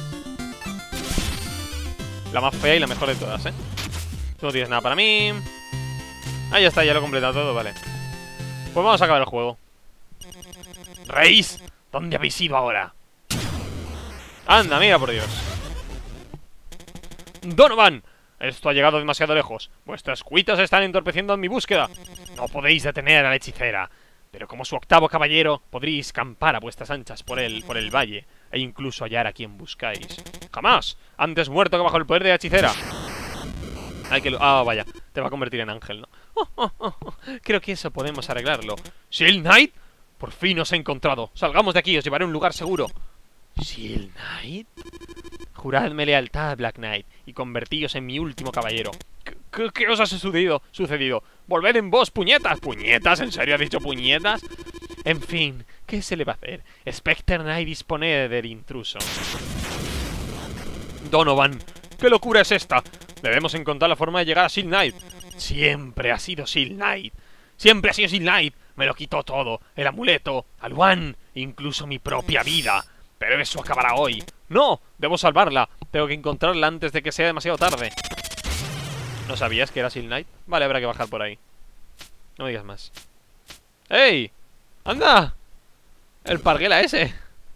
La más fea y la mejor de todas, ¿eh? Tú no tienes nada para mí. Ah, ya está, ya lo he completado todo, vale. Pues vamos a acabar el juego. Reis, ¿dónde habéis ido ahora? Anda, mira por Dios. Donovan, Esto ha llegado demasiado lejos. Vuestras cuitas están entorpeciendo mi búsqueda. No podéis detener a la hechicera, pero como su octavo caballero podréis campar a vuestras anchas por el, por el valle e incluso hallar a quien buscáis. ¡Jamás! Antes muerto que bajo el poder de la hechicera. Hay que... Ah, vaya. Te va a convertir en ángel, ¿no? Oh, oh, oh, oh. Creo que eso podemos arreglarlo. ¿Shield Knight? Por fin os he encontrado. Salgamos de aquí, os llevaré a un lugar seguro. ¿Shield Knight? Juradme lealtad, Black Knight, y convertíos en mi último caballero. ¿Qué, qué, qué os ha sucedido? sucedido? ¡Volved en vos, puñetas! ¿Puñetas? ¿En serio ha dicho puñetas? En fin, ¿qué se le va a hacer? Specter Knight dispone del intruso. Donovan, ¿qué locura es esta? Debemos encontrar la forma de llegar a Shield Knight. Siempre ha sido Shield Knight. Siempre ha sido Shield Knight. Me lo quitó todo. El amuleto, Alwan, incluso mi propia vida. Pero eso acabará hoy. ¡No! Debo salvarla. Tengo que encontrarla antes de que sea demasiado tarde. ¿No sabías que era Shield Knight? Vale, habrá que bajar por ahí. No me digas más. ¡Ey! ¡Anda! El parguela ese.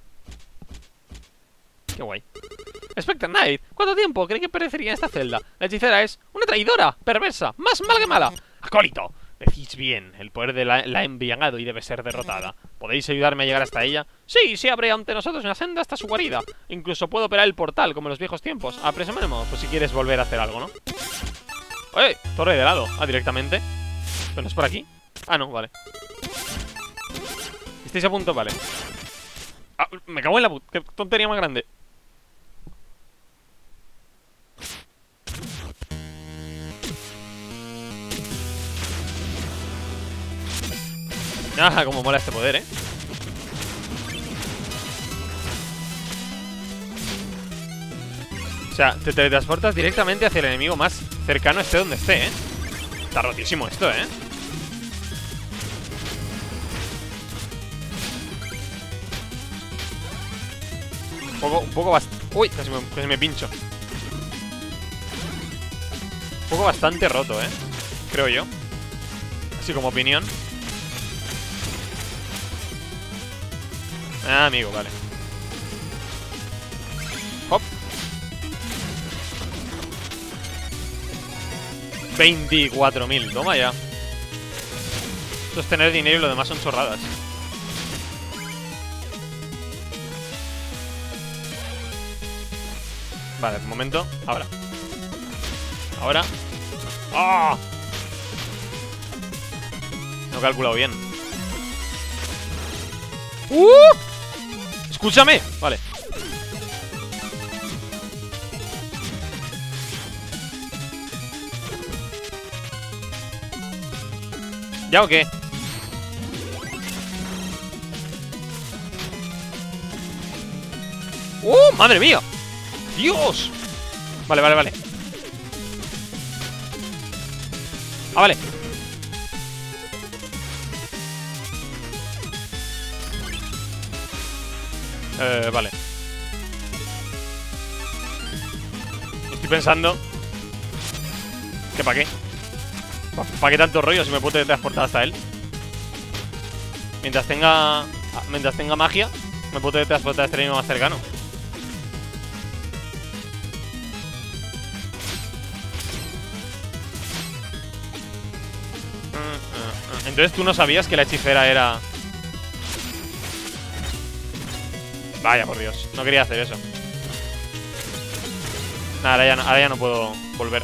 Qué guay. Specter Knight, ¿cuánto tiempo creí que perecería en esta celda? La hechicera es una traidora, perversa, más mala que mala. Acólito, decís bien, el poder de la, la ha embriagado y debe ser derrotada. ¿Podéis ayudarme a llegar hasta ella? Sí, sí abre ante nosotros una senda hasta su guarida. Incluso puedo operar el portal, como en los viejos tiempos. Apresumémonos, pues si quieres volver a hacer algo, ¿no? ¡Eh! Torre de helado. Ah, directamente. ¿Pero no es por aquí? Ah, no, vale. ¿Estáis a punto? Vale. Ah, me cago en la puta. Qué tontería más grande. Ah, como mola este poder, ¿eh? O sea, te teletransportas directamente hacia el enemigo más cercano, esté donde esté, ¿eh? Está rotísimo esto, ¿eh? Un poco, un poco bastante... Uy, casi me, casi me pincho. Un poco bastante roto, ¿eh? Creo yo. Así como opinión. Ah, amigo, vale. Hop. veinticuatro mil, toma ya. Esto es tener dinero y lo demás son chorradas. Vale, un momento. Ahora. Ahora. ¡Ah! No he calculado bien. ¡Uh! ¡Escúchame! Vale. ¿Ya o qué? ¡Uh! ¡Madre mía! ¡Dios! Vale, vale, vale. Ah, vale. Eh, vale. Estoy pensando que para qué. ¿Para qué tanto rollo si me puedo teletransportar hasta él? Mientras tenga... Mientras tenga magia, me puedo teletransportar a este enemigo más cercano. Entonces tú no sabías que la hechicera era... Vaya, por Dios, no quería hacer eso. Nada, ahora ya no, ahora ya no puedo volver.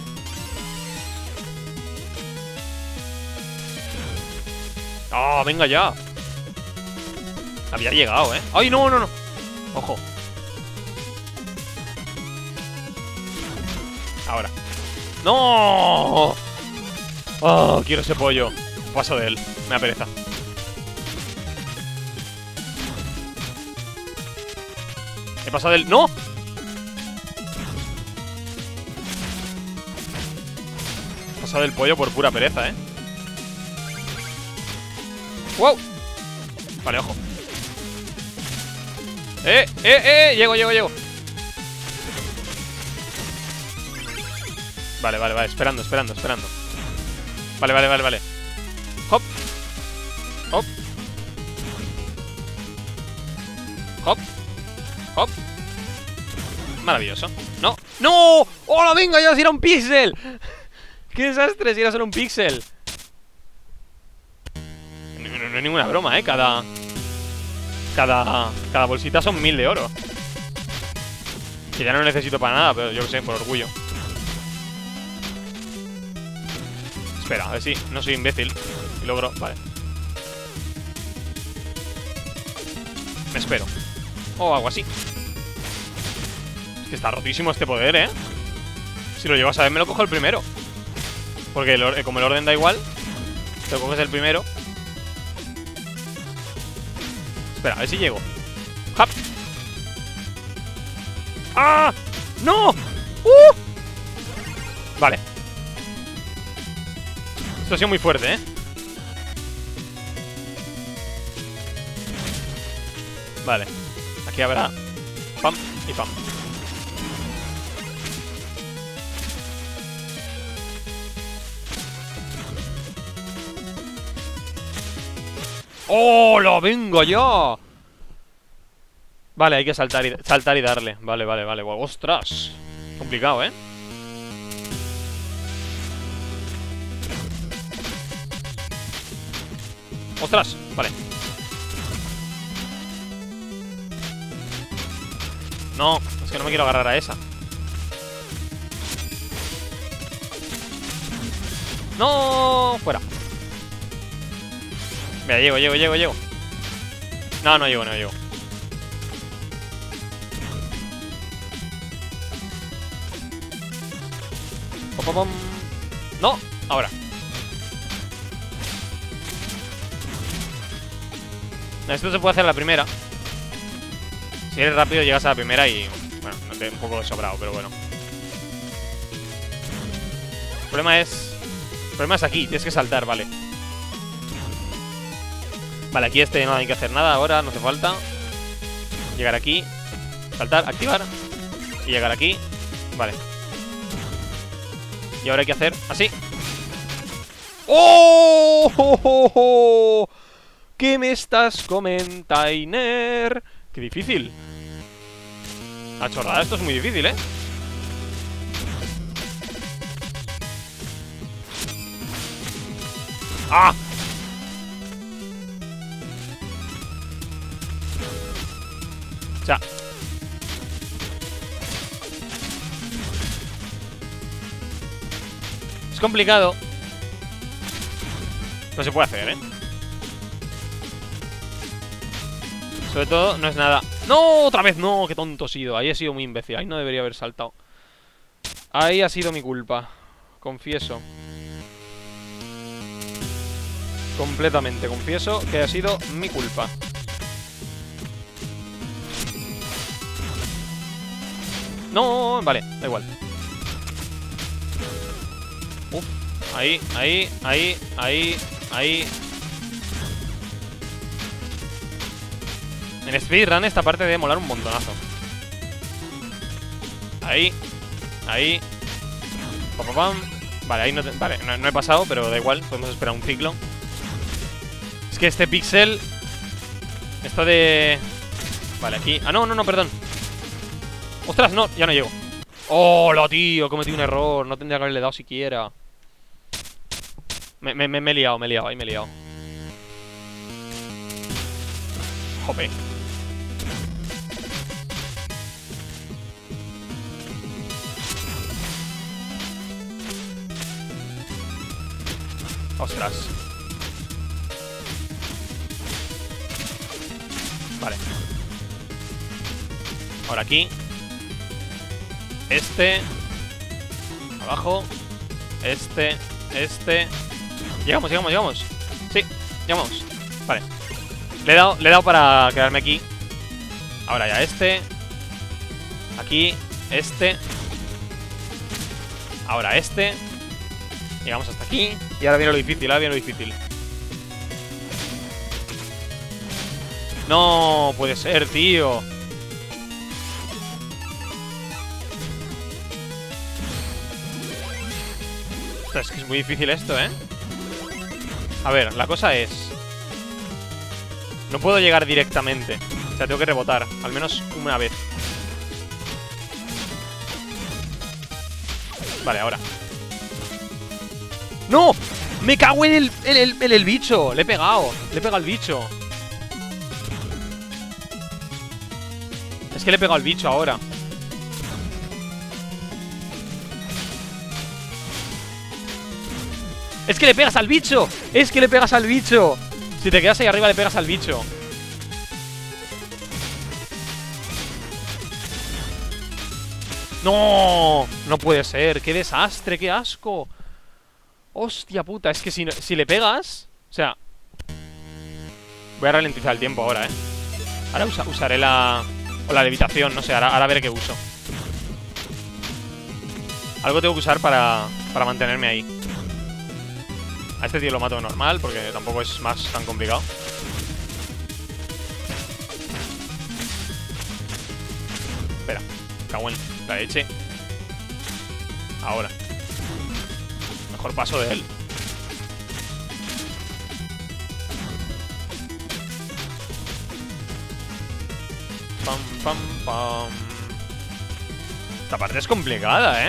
¡Oh, venga ya! Había llegado, ¿eh? ¡Ay, no, no, no! Ojo. Ahora. ¡No! ¡Oh, quiero ese pollo! Paso de él, me da pereza. He pasado del... ¡No! He pasado del pollo por pura pereza, ¿eh? ¡Wow! Vale, ojo. ¡Eh, eh, eh! Llego, llego, llego. Vale, vale, vale. Esperando, esperando, esperando. Vale, vale, vale, vale. Hop. Hop. Hop. Hop. Maravilloso. No. ¡No! ¡Hola, venga! ¡Ya si era un píxel! ¡Qué desastre! Si era solo un píxel. No, no, no es ninguna broma, ¿eh? Cada... Cada... Cada bolsita son mil de oro. Que ya no lo necesito para nada, pero yo qué sé, por orgullo. Espera, a ver si no soy imbécil y logro... Vale. Me espero. O algo así. Es que está rotísimo este poder, ¿eh? Si lo llevo a saber, me lo cojo el primero. Porque el or- como el orden da igual, te lo coges el primero. Espera, a ver si llego. ¡Jap! ¡Ah! ¡No! ¡Uh! Vale. Esto ha sido muy fuerte, ¿eh? Vale. Aquí habrá pam y pam. ¡Hola! ¡Venga ya! Vale, hay que saltar y, saltar y darle. Vale, vale, vale. ¡Ostras! Complicado, ¿eh? ¡Ostras! Vale. No, es que no me quiero agarrar a esa. ¡No! Fuera. Mira, llego, llego, llego, llego. No, no llego, no llego. Pom, pom, pom. No, ahora. Esto se puede hacer a la primera. Si eres rápido llegas a la primera y... Bueno, no te un poco sobrado, pero bueno. El problema es... El problema es aquí, tienes que saltar, vale. Vale, aquí este no hay que hacer nada ahora, no hace falta. Llegar aquí, saltar, activar y llegar aquí. Vale. Y ahora hay que hacer así. ¡Oh! ¡Oh, oh, oh! ¿Qué me estás comentainer? ¡Qué difícil! La chorrada, esto es muy difícil, ¿eh? ¡Ah! O sea... Es complicado. No se puede hacer, ¿eh? Sobre todo, no es nada... ¡No! ¡Otra vez no! ¡Qué tonto he sido! Ahí he sido muy imbécil. Ahí no debería haber saltado. Ahí ha sido mi culpa. Confieso. Completamente confieso que ha sido mi culpa. No, vale, da igual. Uf, ahí, ahí, ahí, ahí, ahí. En speedrun esta parte debe molar un montonazo. Ahí, ahí. Pam, pam, pam. Vale, ahí no, te, vale, no, no he pasado, pero da igual, podemos esperar un ciclo. Es que este pixel... Esto de... Vale, aquí... Ah, no, no, no, perdón. ¡Ostras, no! Ya no llego. ¡Hola, tío! Cometí un error. No tendría que haberle dado siquiera. Me, me, me, me he liado, me he liado. Ahí me he liado. Jope. ¡Ostras! Vale. Ahora aquí. Este. Abajo. Este. Este. Llegamos, llegamos, llegamos. Sí, llegamos. Vale. Le he dado, le he dado para quedarme aquí. Ahora ya este. Aquí. Este. Ahora este. Llegamos hasta aquí. Y ahora viene lo difícil, ahora viene lo difícil. No puede ser, tío. Es que es muy difícil esto, ¿eh? A ver, la cosa es... No puedo llegar directamente. O sea, tengo que rebotar. Al menos una vez. Vale, ahora. ¡No! ¡Me cago en el, en el, en el bicho! Le he pegado. Le he pegado al bicho. Es que le he pegado al bicho ahora. ¡Es que le pegas al bicho! ¡Es que le pegas al bicho! Si te quedas ahí arriba le pegas al bicho. ¡No! No puede ser. ¡Qué desastre! ¡Qué asco! ¡Hostia puta! Es que si, si le pegas... O sea... Voy a ralentizar el tiempo ahora, ¿eh? Ahora usa, usaré la... O la levitación, no sé. Ahora, ahora veré qué uso. Algo tengo que usar para, para mantenerme ahí. A este tío lo mato normal, porque tampoco es más tan complicado. Espera, cago en la leche. Ahora. Mejor paso de él. Pam, pam, pam. Esta parte es complicada, ¿eh?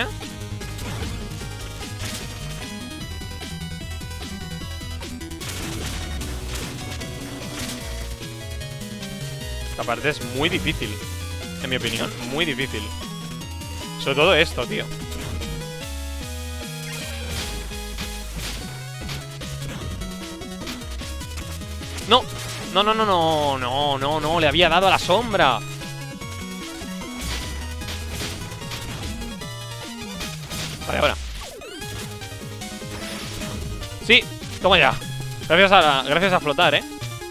Esta parte es muy difícil, en mi opinión, muy difícil. Sobre todo esto, tío. No, no, no, no, no, no, no, no, le había dado a la sombra. Vale, ahora. Sí, toma ya. Gracias a, gracias a flotar, eh.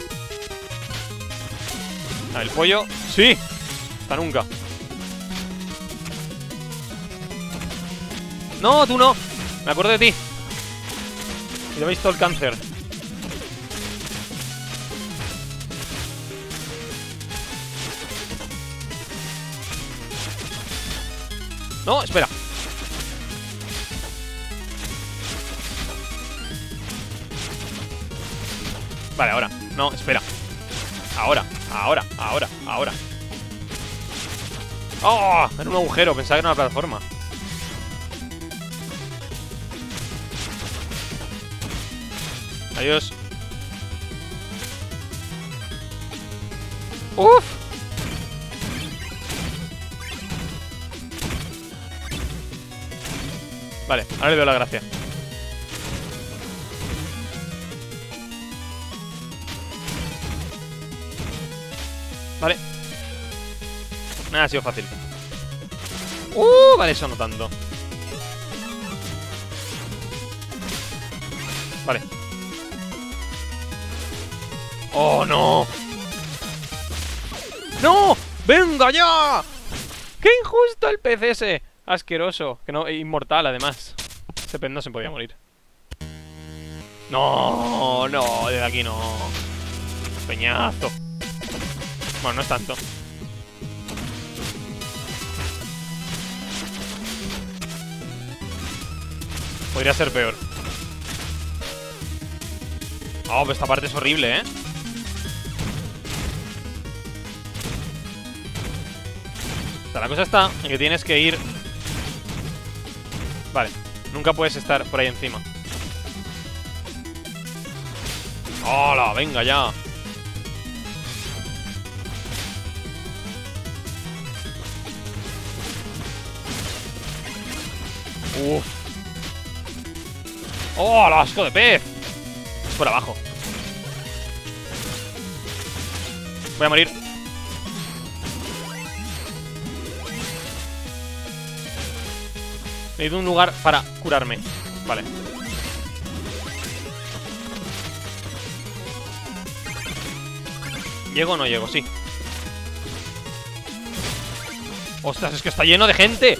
El pollo, sí. Hasta nunca. No, tú no. Me acuerdo de ti. Y te he visto el cáncer. No, espera. Vale, ahora. No, espera. Ahora, ahora, ahora, ahora. ¡Oh! Era un agujero, pensaba que era una plataforma. Adiós. ¡Uf! Vale, ahora le veo la gracia. Vale. Nada, ha sido fácil. Uh, vale, eso no tanto. Vale. ¡Oh, no! ¡No! ¡Venga ya! ¡Qué injusto el pez ese! Asqueroso. Que no, inmortal, además. Ese pez no se podía morir. No, no, desde aquí no. Peñazo. Bueno, no es tanto. Podría ser peor. Oh, pero esta parte es horrible, ¿eh? O sea, la cosa está en que tienes que ir... Vale, nunca puedes estar por ahí encima. ¡Hola! ¡Venga ya! Uff. ¡Oh, el asco de pez! Es por abajo. Voy a morir. Necesito un lugar para curarme. Vale. ¿Llego o no llego? Sí. ¡Ostras! Es que está lleno de gente.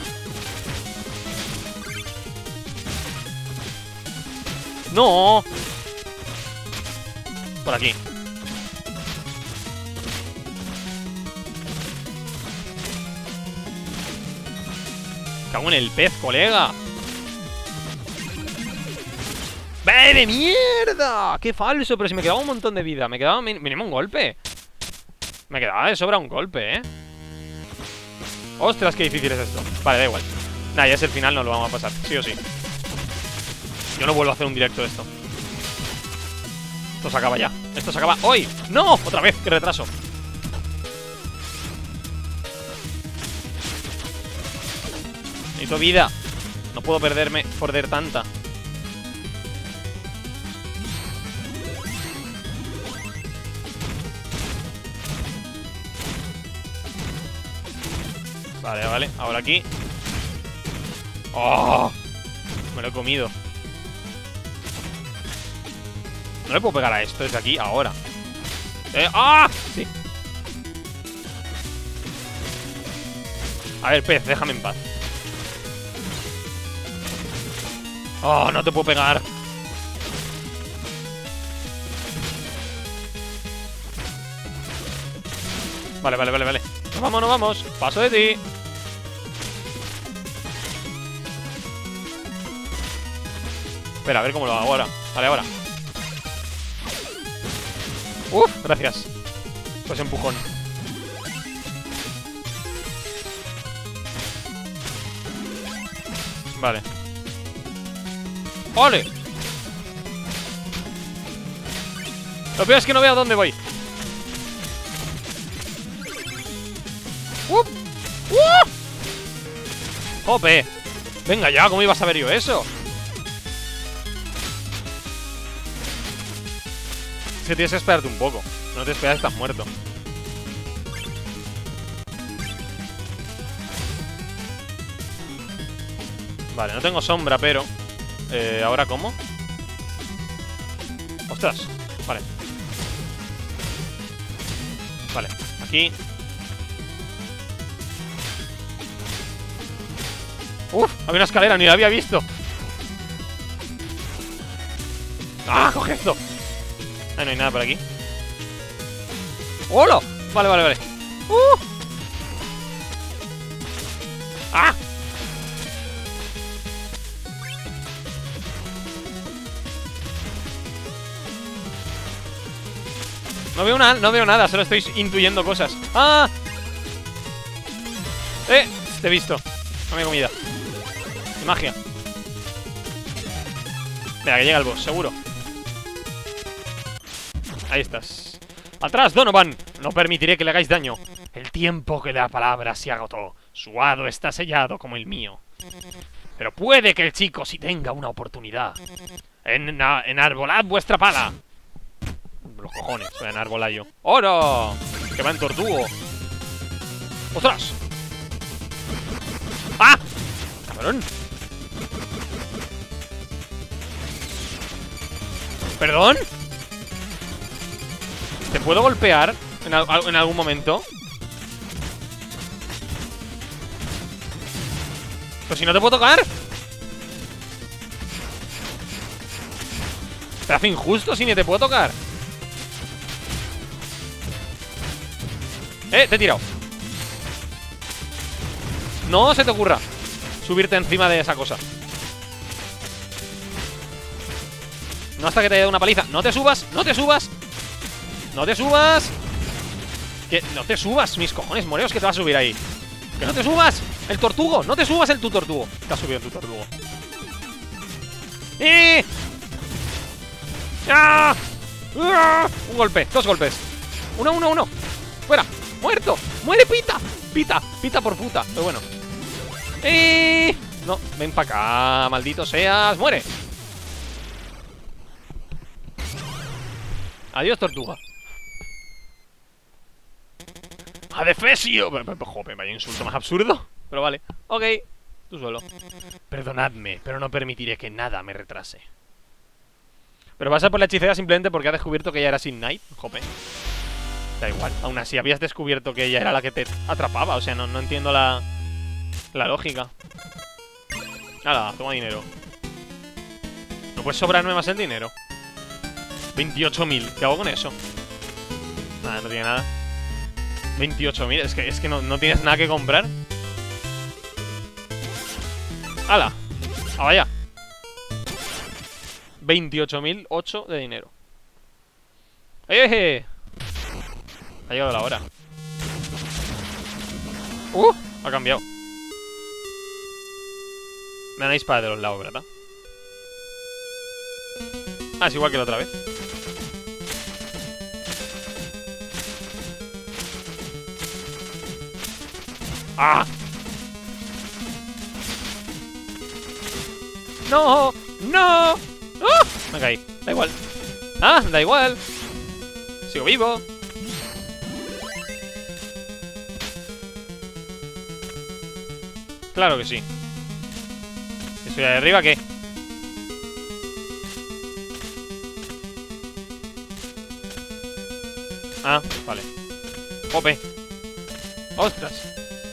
¡No! Por aquí. Cago en el pez, colega. ¡Ve de mierda! ¡Qué falso! Pero si me quedaba un montón de vida. Me quedaba mínimo un golpe. Me quedaba de sobra un golpe, ¿eh? ¡Ostras, qué difícil es esto! Vale, da igual. Nah, ya es el final, no lo vamos a pasar, sí o sí. Yo no vuelvo a hacer un directo de esto. Esto se acaba ya. Esto se acaba hoy. ¡No! Otra vez, qué retraso. Necesito vida. No puedo perderme, perder tanta. Vale, vale, ahora aquí. ¡Oh! Me lo he comido. No le puedo pegar a esto desde aquí, ahora. Eh, ¡Ah! Sí. A ver, pez, déjame en paz. ¡Oh, no te puedo pegar! Vale, vale, vale, vale. Nos vamos, nos vamos. Paso de ti. Espera, a ver cómo lo hago ahora. Vale, ahora. Uf, gracias. Pues empujón. Vale. ¡Ole! Lo peor es que no veo a dónde voy. ¡Uf! ¡Uh! ¡Jope! Venga ya, ¿cómo iba a saber yo eso? Es que tienes que esperarte un poco. No te esperas, estás muerto. Vale, no tengo sombra, pero eh, ¿ahora cómo? ¡Ostras! Vale. Vale, aquí. ¡Uf! Había una escalera, ni la había visto. ¡Ah! ¡Coge esto! Ah, no hay nada por aquí. ¡Hola! Vale, vale, vale. ¡Uh! ¡Ah! No veo nada, no veo nada, solo estoy intuyendo cosas. ¡Ah! ¡Eh! Te he visto. Dame comida. Magia. Venga, que llega el boss, seguro. Ahí estás. ¡Atrás, Donovan! No permitiré que le hagáis daño. El tiempo que la palabra se agotó. Su hado está sellado como el mío. Pero puede que el chico sí tenga una oportunidad. En, enarbolad vuestra pala. Los cojones, voy a enarbolar yo. ¡Oro! Que va en tortugo. ¡Ostras! ¡Ah! ¡Cabrón! ¿Perdón? ¿Te puedo golpear en, al en algún momento? Pero si no te puedo tocar. Te hace injusto si ni te puedo tocar. Eh, te he tirado. No se te ocurra subirte encima de esa cosa. No hasta que te haya dado una paliza. No te subas, no te subas. No te subas. Que no te subas, mis cojones, moreos, que te vas a subir ahí. Que no te subas. El tortugo, no te subas el tu tortugo. Te has subido en tu tortugo. ¡Eh! ¡Ah! ¡Ah! Un golpe, dos golpes. Uno, uno, uno. Fuera, muerto. Muere, pita. Pita, pita por puta. Pero bueno. ¡Eh! No, ven para acá, maldito seas. Muere. Adiós, tortuga. ¡Adefesio! Joder, vaya insulto más absurdo. Pero vale, ok, tú solo. Perdonadme, pero no permitiré que nada me retrase. Pero vas a por la hechicera simplemente porque ha descubierto que ella era Sin Knight. Jope. Da igual, aún así habías descubierto que ella era la que te atrapaba. O sea, no, no entiendo la, la lógica. Nada, toma dinero. ¿No puedes sobrarme más el dinero? veintiocho mil, ¿qué hago con eso? Nada, no tiene nada. veintiocho mil, es que, es que no, no tienes nada que comprar. ¡Hala! ¡Ah, vaya! veintiocho mil ocho de dinero. ¡Eh! Ha llegado la hora. ¡Uh! Ha cambiado. Me dan espada de los lados, ¿verdad? Ah, es igual que la otra vez. ¡Ah! ¡No! ¡No! ¡Ah! Me caí. Da igual. Ah, da igual. Sigo vivo. Claro que sí. ¿Estoy ahí arriba qué? Ah, vale. Ope. ¡Ostras!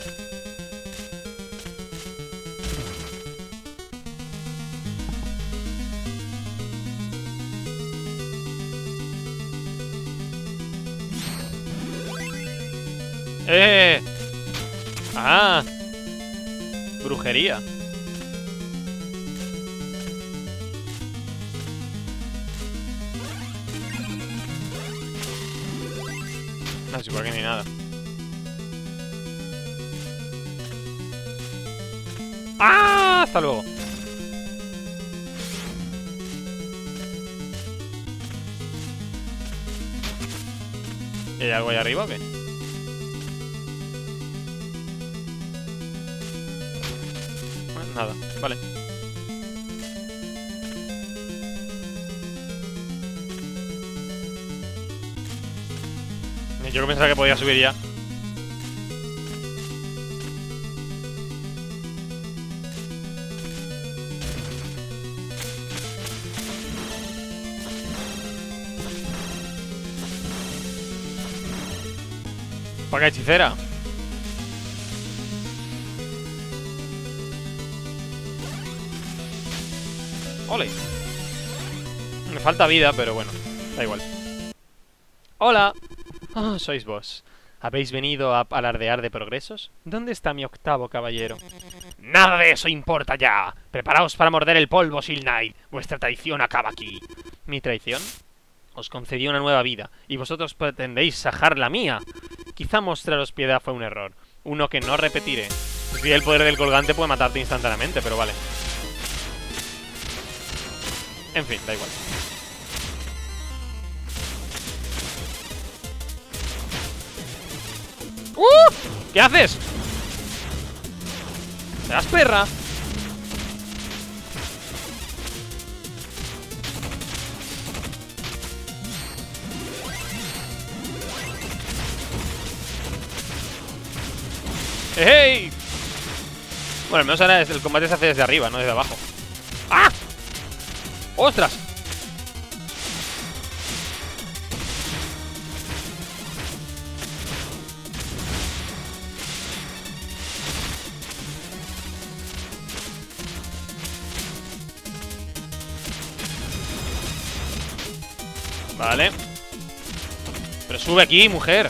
¡Eh! ¡Ah! Brujería. No, es igual que ni nada. ¡Ah! Hasta luego. ¿Y hay algo ahí arriba o qué? Nada, vale. Yo que pensaba que podía subir ya. ¿Para qué hechicera? Ole. Me falta vida, pero bueno, da igual. Hola. Oh, sois vos. ¿Habéis venido a alardear de progresos? ¿Dónde está mi octavo caballero? Nada de eso importa ya. Preparaos para morder el polvo, Shield Knight. Vuestra traición acaba aquí. ¿Mi traición? Os concedí una nueva vida, y vosotros pretendéis sajar la mía. Quizá mostraros piedad fue un error. Uno que no repetiré. Si el poder del colgante puede matarte instantáneamente, pero vale. En fin, da igual. ¡Uh! ¿Qué haces? ¿Me das perra? ¡Hey! Bueno, al menos ahora el combate se hace desde arriba, no desde abajo. ¡Ah! ¡Ostras! Vale. Pero sube aquí, mujer.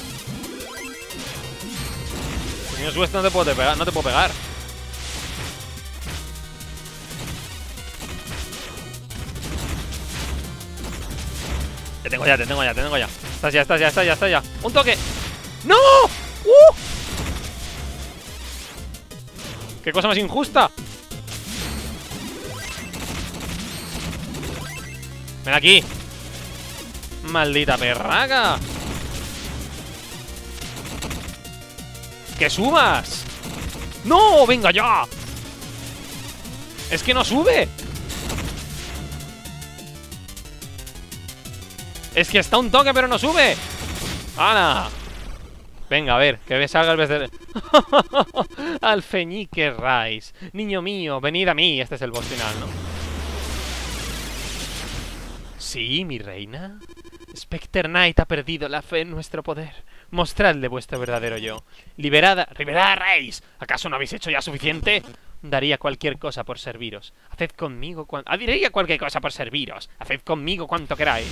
Si no subes no te puedo pegar, no te puedo pegar. Te tengo ya, te tengo ya, te tengo ya. Estás ya, estás ya, estás ya, estás ya. ¡Un toque! ¡No! ¡Uh! ¡Qué cosa más injusta! Ven aquí. ¡Maldita perraca! ¡Que subas! ¡No! ¡Venga ya! ¡Es que no sube! ¡Es que está un toque pero no sube! ¡Hala! Venga, a ver, que me salga el vez de... Alfeñique Rice. Niño mío, venid a mí. Este es el boss final, ¿no? Sí, mi reina. Specter Knight ha perdido la fe en nuestro poder. Mostradle vuestro verdadero yo. Liberada... ¡Liberada Rice! ¿Acaso no habéis hecho ya suficiente? Daría cualquier cosa por serviros. Haced conmigo cuanto... Ah, diría cualquier cosa por serviros. Haced conmigo cuanto queráis.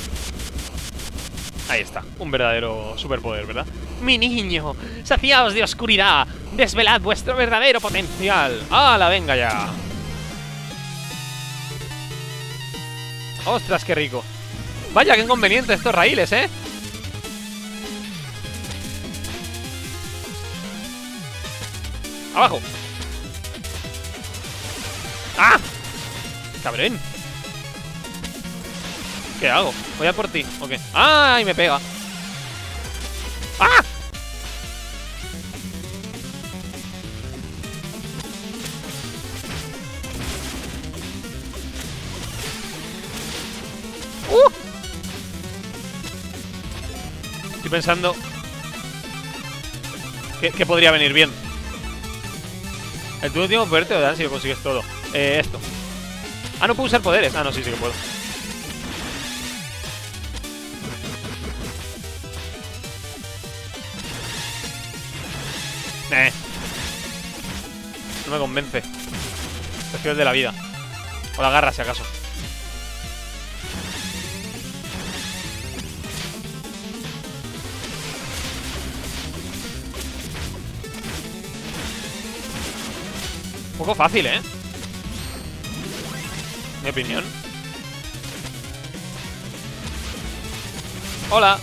Ahí está, un verdadero superpoder, ¿verdad? ¡Mi niño! ¡Saciaos de oscuridad! ¡Desvelad vuestro verdadero potencial! ¡Hala, venga ya! ¡Ostras, qué rico! Vaya, qué inconveniente estos raíles, ¿eh? ¡Abajo! ¡Ah! ¡Cabrón! ¿Qué hago? ¿Voy a por ti? ¿O qué? ¡Ay! Me pega. ¡Ah! ¡Uh! Estoy pensando que, que podría venir bien. El tu último poder te lo dan si lo consigues todo. Eh, esto. Ah, no puedo usar poderes. Ah, no, sí, sí que puedo. Eh. No me convence. Prefiero el de la vida. O la garra, si acaso. Un poco fácil, ¿eh? Mi opinión. Hola.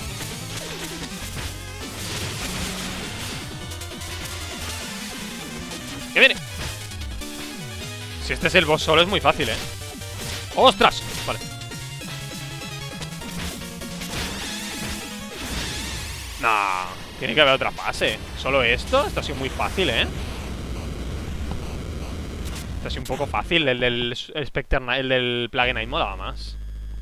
¿Qué viene? Si este es el boss solo es muy fácil, ¿eh? ¡Ostras! Vale. Nah, tiene que haber otra fase. ¿Solo esto? Esto ha sido muy fácil, ¿eh? Esto ha sido un poco fácil. El del Spectre, el del Plague Knight molaba más.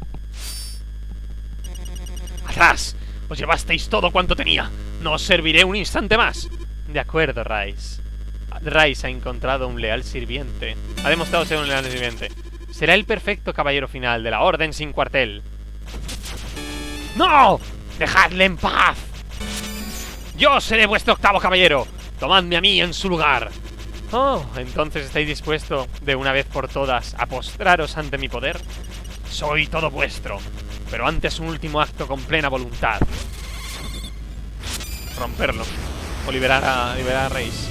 ¡Atrás! Os llevasteis todo cuanto tenía. No os serviré un instante más. De acuerdo, Rais. Rais ha encontrado un leal sirviente. Ha demostrado ser un leal sirviente. Será el perfecto caballero final de la Orden sin cuartel. ¡No! ¡Dejadle en paz! Yo seré vuestro octavo caballero. Tomadme a mí en su lugar. Oh, entonces estáis dispuestos de una vez por todas a postraros ante mi poder. Soy todo vuestro, pero antes un último acto con plena voluntad. Romperlo. O liberar a, liberar a Rais.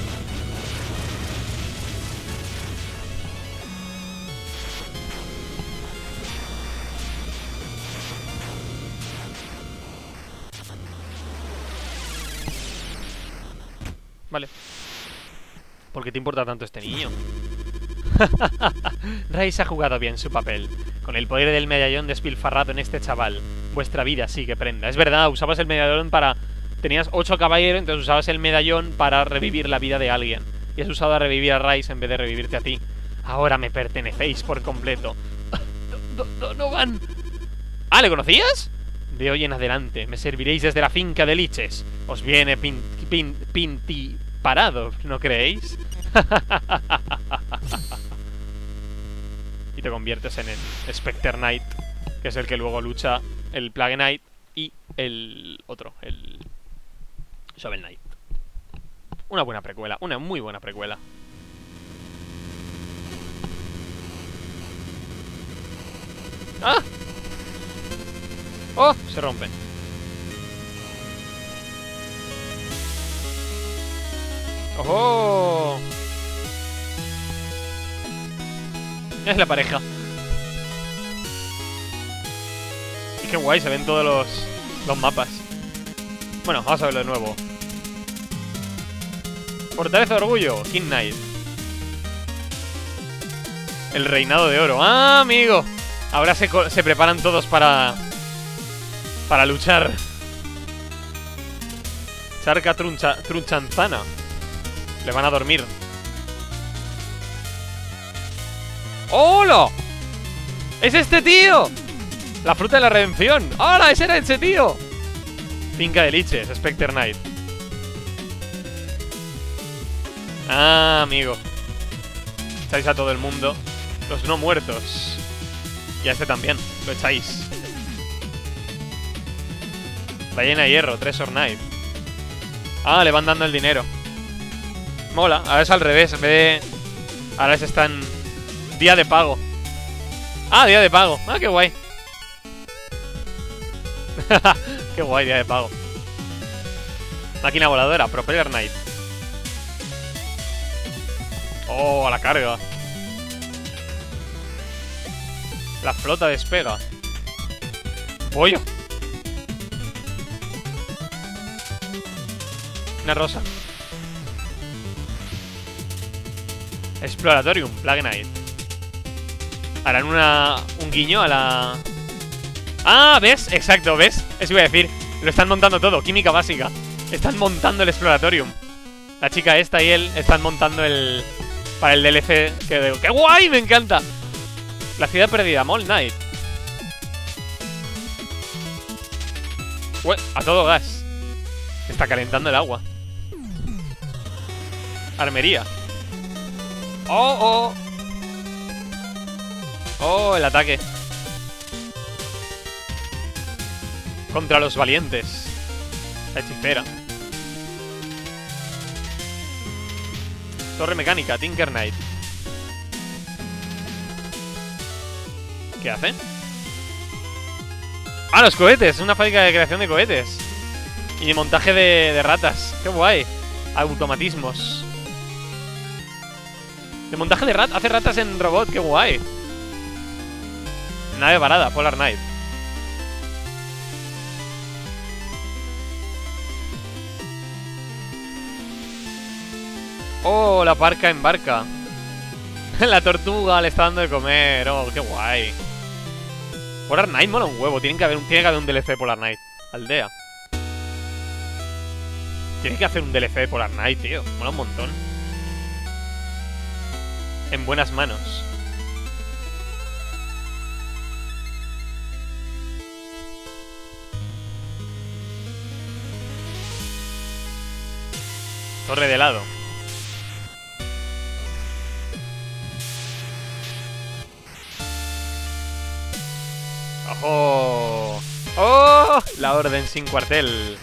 Vale. ¿Por qué te importa tanto este niño? Rais ha jugado bien su papel. Con el poder del medallón despilfarrado en este chaval, vuestra vida sigue prenda. Es verdad, usabas el medallón para... Tenías ocho caballeros, entonces usabas el medallón para revivir la vida de alguien. Y has usado a revivir a Rais en vez de revivirte a ti. Ahora me pertenecéis por completo. Donovan. ¿Ah, le conocías? De hoy en adelante me serviréis desde la finca de Liches. Os viene pin, pin, pinti parado, ¿no creéis? Y te conviertes en el Spectre Knight, que es el que luego lucha el Plague Knight y el otro, el Shovel Knight. Una buena precuela, una muy buena precuela. ¡Ah! ¡Oh! Se rompen. ¡Oh! Es la pareja. Y qué guay, se ven todos los, los mapas. Bueno, vamos a verlo de nuevo. Fortaleza de Orgullo, King Knight. El reinado de oro. ¡Ah, amigo! Ahora se, se preparan todos para... Para luchar. Charca truncha, trunchanzana. Le van a dormir. ¡Hola! ¡Es este tío! La fruta de la redención. ¡Hola! ¡Ese era ese tío! Finca de Liches, Spectre Knight. Ah, amigo. Echáis a todo el mundo. Los no muertos. Y a este también. Lo echáis. Ballena de hierro, Treasure Knight. Ah, le van dando el dinero. Mola, ahora es al revés. En vez de... Ahora es están... Día de pago. Ah, día de pago. Ah, qué guay. Qué guay, día de pago. Máquina voladora, Propeller Knight. Oh, a la carga. La flota despega. Pollo. Una rosa. Exploratorium, Plague Knight. Harán una, un guiño a la... Ah, ¿ves? Exacto, ¿ves? Eso iba a decir. Lo están montando todo, química básica. Están montando el Exploratorium. La chica esta y él están montando el... Para el D L C. ¡Qué, qué guay! Me encanta. La ciudad perdida, Mall Knight. Ué, a todo gas. Está calentando el agua. Armería. Oh, oh. Oh, el ataque. Contra los valientes. La hechicera. Torre mecánica, Tinker Knight. ¿Qué hacen? ¡Ah, los cohetes! Es una fábrica de creación de cohetes. Y de montaje de, de ratas. ¡Qué guay! Automatismos. De montaje de ratas. Hace ratas en robot, ¡qué guay! Nave varada, Polar Knight. Oh, la parca embarca. La tortuga le está dando de comer. Oh, qué guay. Polar Knight mola un huevo. Tiene que haber un, tiene que haber un D L C de Polar Knight. Aldea. Tiene que hacer un D L C de Polar Knight, tío. Mola un montón. En buenas manos. Torre de helado. ¡Oh! ¡Oh! La orden sin cuartel.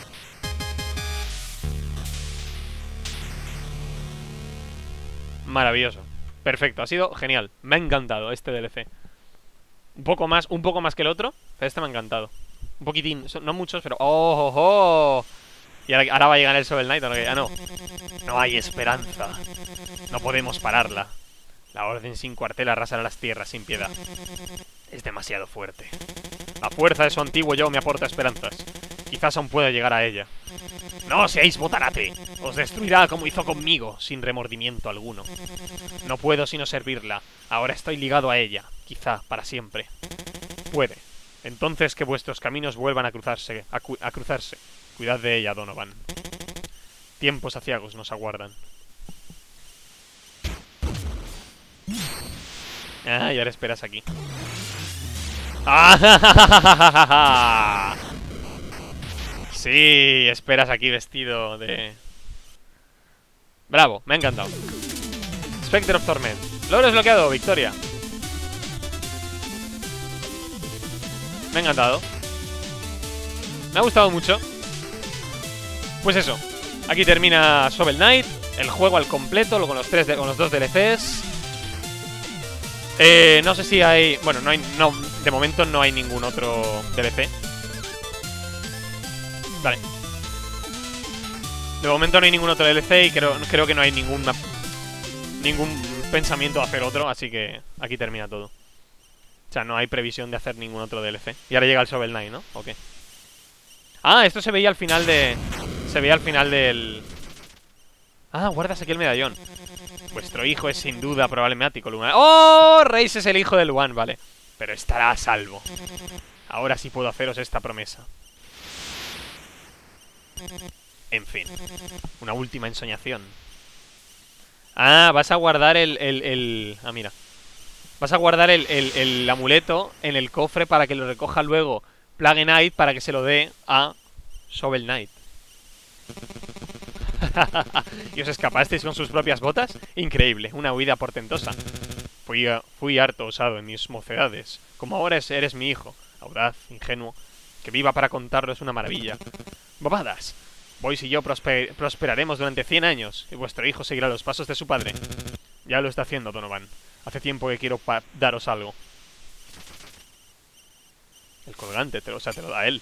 Maravilloso. Perfecto, ha sido genial. Me ha encantado este D L C. Un poco más, un poco más que el otro, pero este me ha encantado. Un poquitín, no muchos, pero... ¡Oh, oh, oh! Y ahora, ahora va a llegar el Shovel Knight, ¿o no? Ah, no. No hay esperanza. No podemos pararla. La orden sin cuartel arrasará las tierras sin piedad. Es demasiado fuerte. La fuerza de su antiguo yo me aporta esperanzas. Quizás aún pueda llegar a ella. ¡No seáis botarate! Os destruirá como hizo conmigo, sin remordimiento alguno. No puedo sino servirla. Ahora estoy ligado a ella. Quizá para siempre. Puede. Entonces que vuestros caminos vuelvan a cruzarse. A, cu a cruzarse. Cuidad de ella, Donovan. Tiempos aciagos nos aguardan. Ah, y ahora esperas aquí. ¡Ah! Sí, esperas aquí vestido de... Bravo, me ha encantado. Spectre of Torment. Logro desbloqueado, victoria. Me ha encantado. Me ha gustado mucho. Pues eso. Aquí termina Shovel Knight. El juego al completo, con los, tres de, con los dos D L Cs. Eh, no sé si hay... Bueno, no hay... No, de momento no hay ningún otro D L C. Vale. De momento no hay ningún otro D L C y creo, creo que no hay ninguna, ningún pensamiento de hacer otro, así que aquí termina todo. O sea, no hay previsión de hacer ningún otro D L C. Y ahora llega el Shovel Knight, ¿no? Ok. Ah, esto se veía al final de... Se veía al final del... Ah, guardas aquí el medallón. Vuestro hijo es sin duda problemático, Luan. ¡Oh! Reis es el hijo de Luan, vale. Pero estará a salvo. Ahora sí puedo haceros esta promesa. En fin. Una última ensoñación. Ah, vas a guardar el... el, el... Ah, mira. Vas a guardar el, el, el amuleto en el cofre para que lo recoja luego Plague Knight para que se lo dé a Shovel Knight. ¿Y os escapasteis con sus propias botas? Increíble, una huida portentosa. Fui, uh, fui harto osado en mis mocedades. Como ahora es, eres mi hijo, audaz, ingenuo. Que viva para contarlo es una maravilla. Bobadas. Boyce y yo prosper prosperaremos durante cien años y vuestro hijo seguirá los pasos de su padre. Ya lo está haciendo, Donovan. Hace tiempo que quiero pa daros algo. El colgante, te lo, o sea, te lo da él.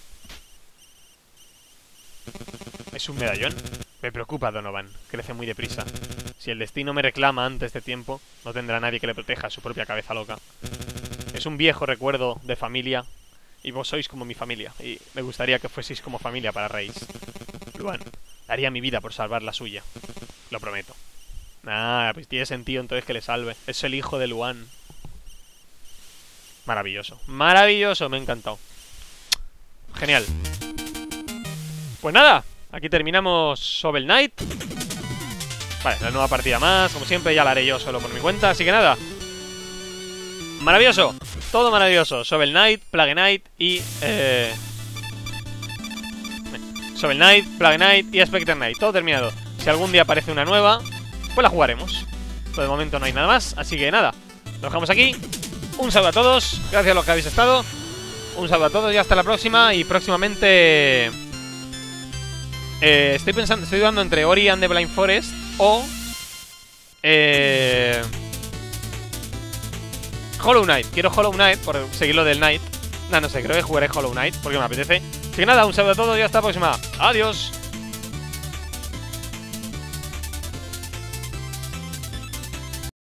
¿Es un medallón? Me preocupa, Donovan. Crece muy deprisa. Si el destino me reclama antes de tiempo, no tendrá nadie que le proteja a su propia cabeza loca. Es un viejo recuerdo de familia, y vos sois como mi familia, y me gustaría que fueseis como familia para Reis. Luan, daría mi vida por salvar la suya. Lo prometo. Ah, pues tiene sentido entonces que le salve. Es el hijo de Luan. Maravilloso, maravilloso, me ha encantado. Genial. Pues nada, aquí terminamos Shovel Knight. Vale, la nueva partida más. Como siempre ya la haré yo solo por mi cuenta. Así que nada, maravilloso, todo maravilloso. Shovel Knight, Plague Knight y... Eh... Shovel Knight, Plague Knight y Spectre Knight. Todo terminado. Si algún día aparece una nueva, pues la jugaremos. Pero de momento no hay nada más, así que nada, lo dejamos aquí. Un saludo a todos, gracias a los que habéis estado. Un saludo a todos y hasta la próxima. Y próximamente eh, Estoy pensando, estoy dudando entre Ori and the Blind Forest o eh, Hollow Knight. Quiero Hollow Knight por seguirlo del Knight. No, no sé, creo que jugaré Hollow Knight porque me apetece. Así que nada, un saludo a todos y hasta la próxima. Adiós.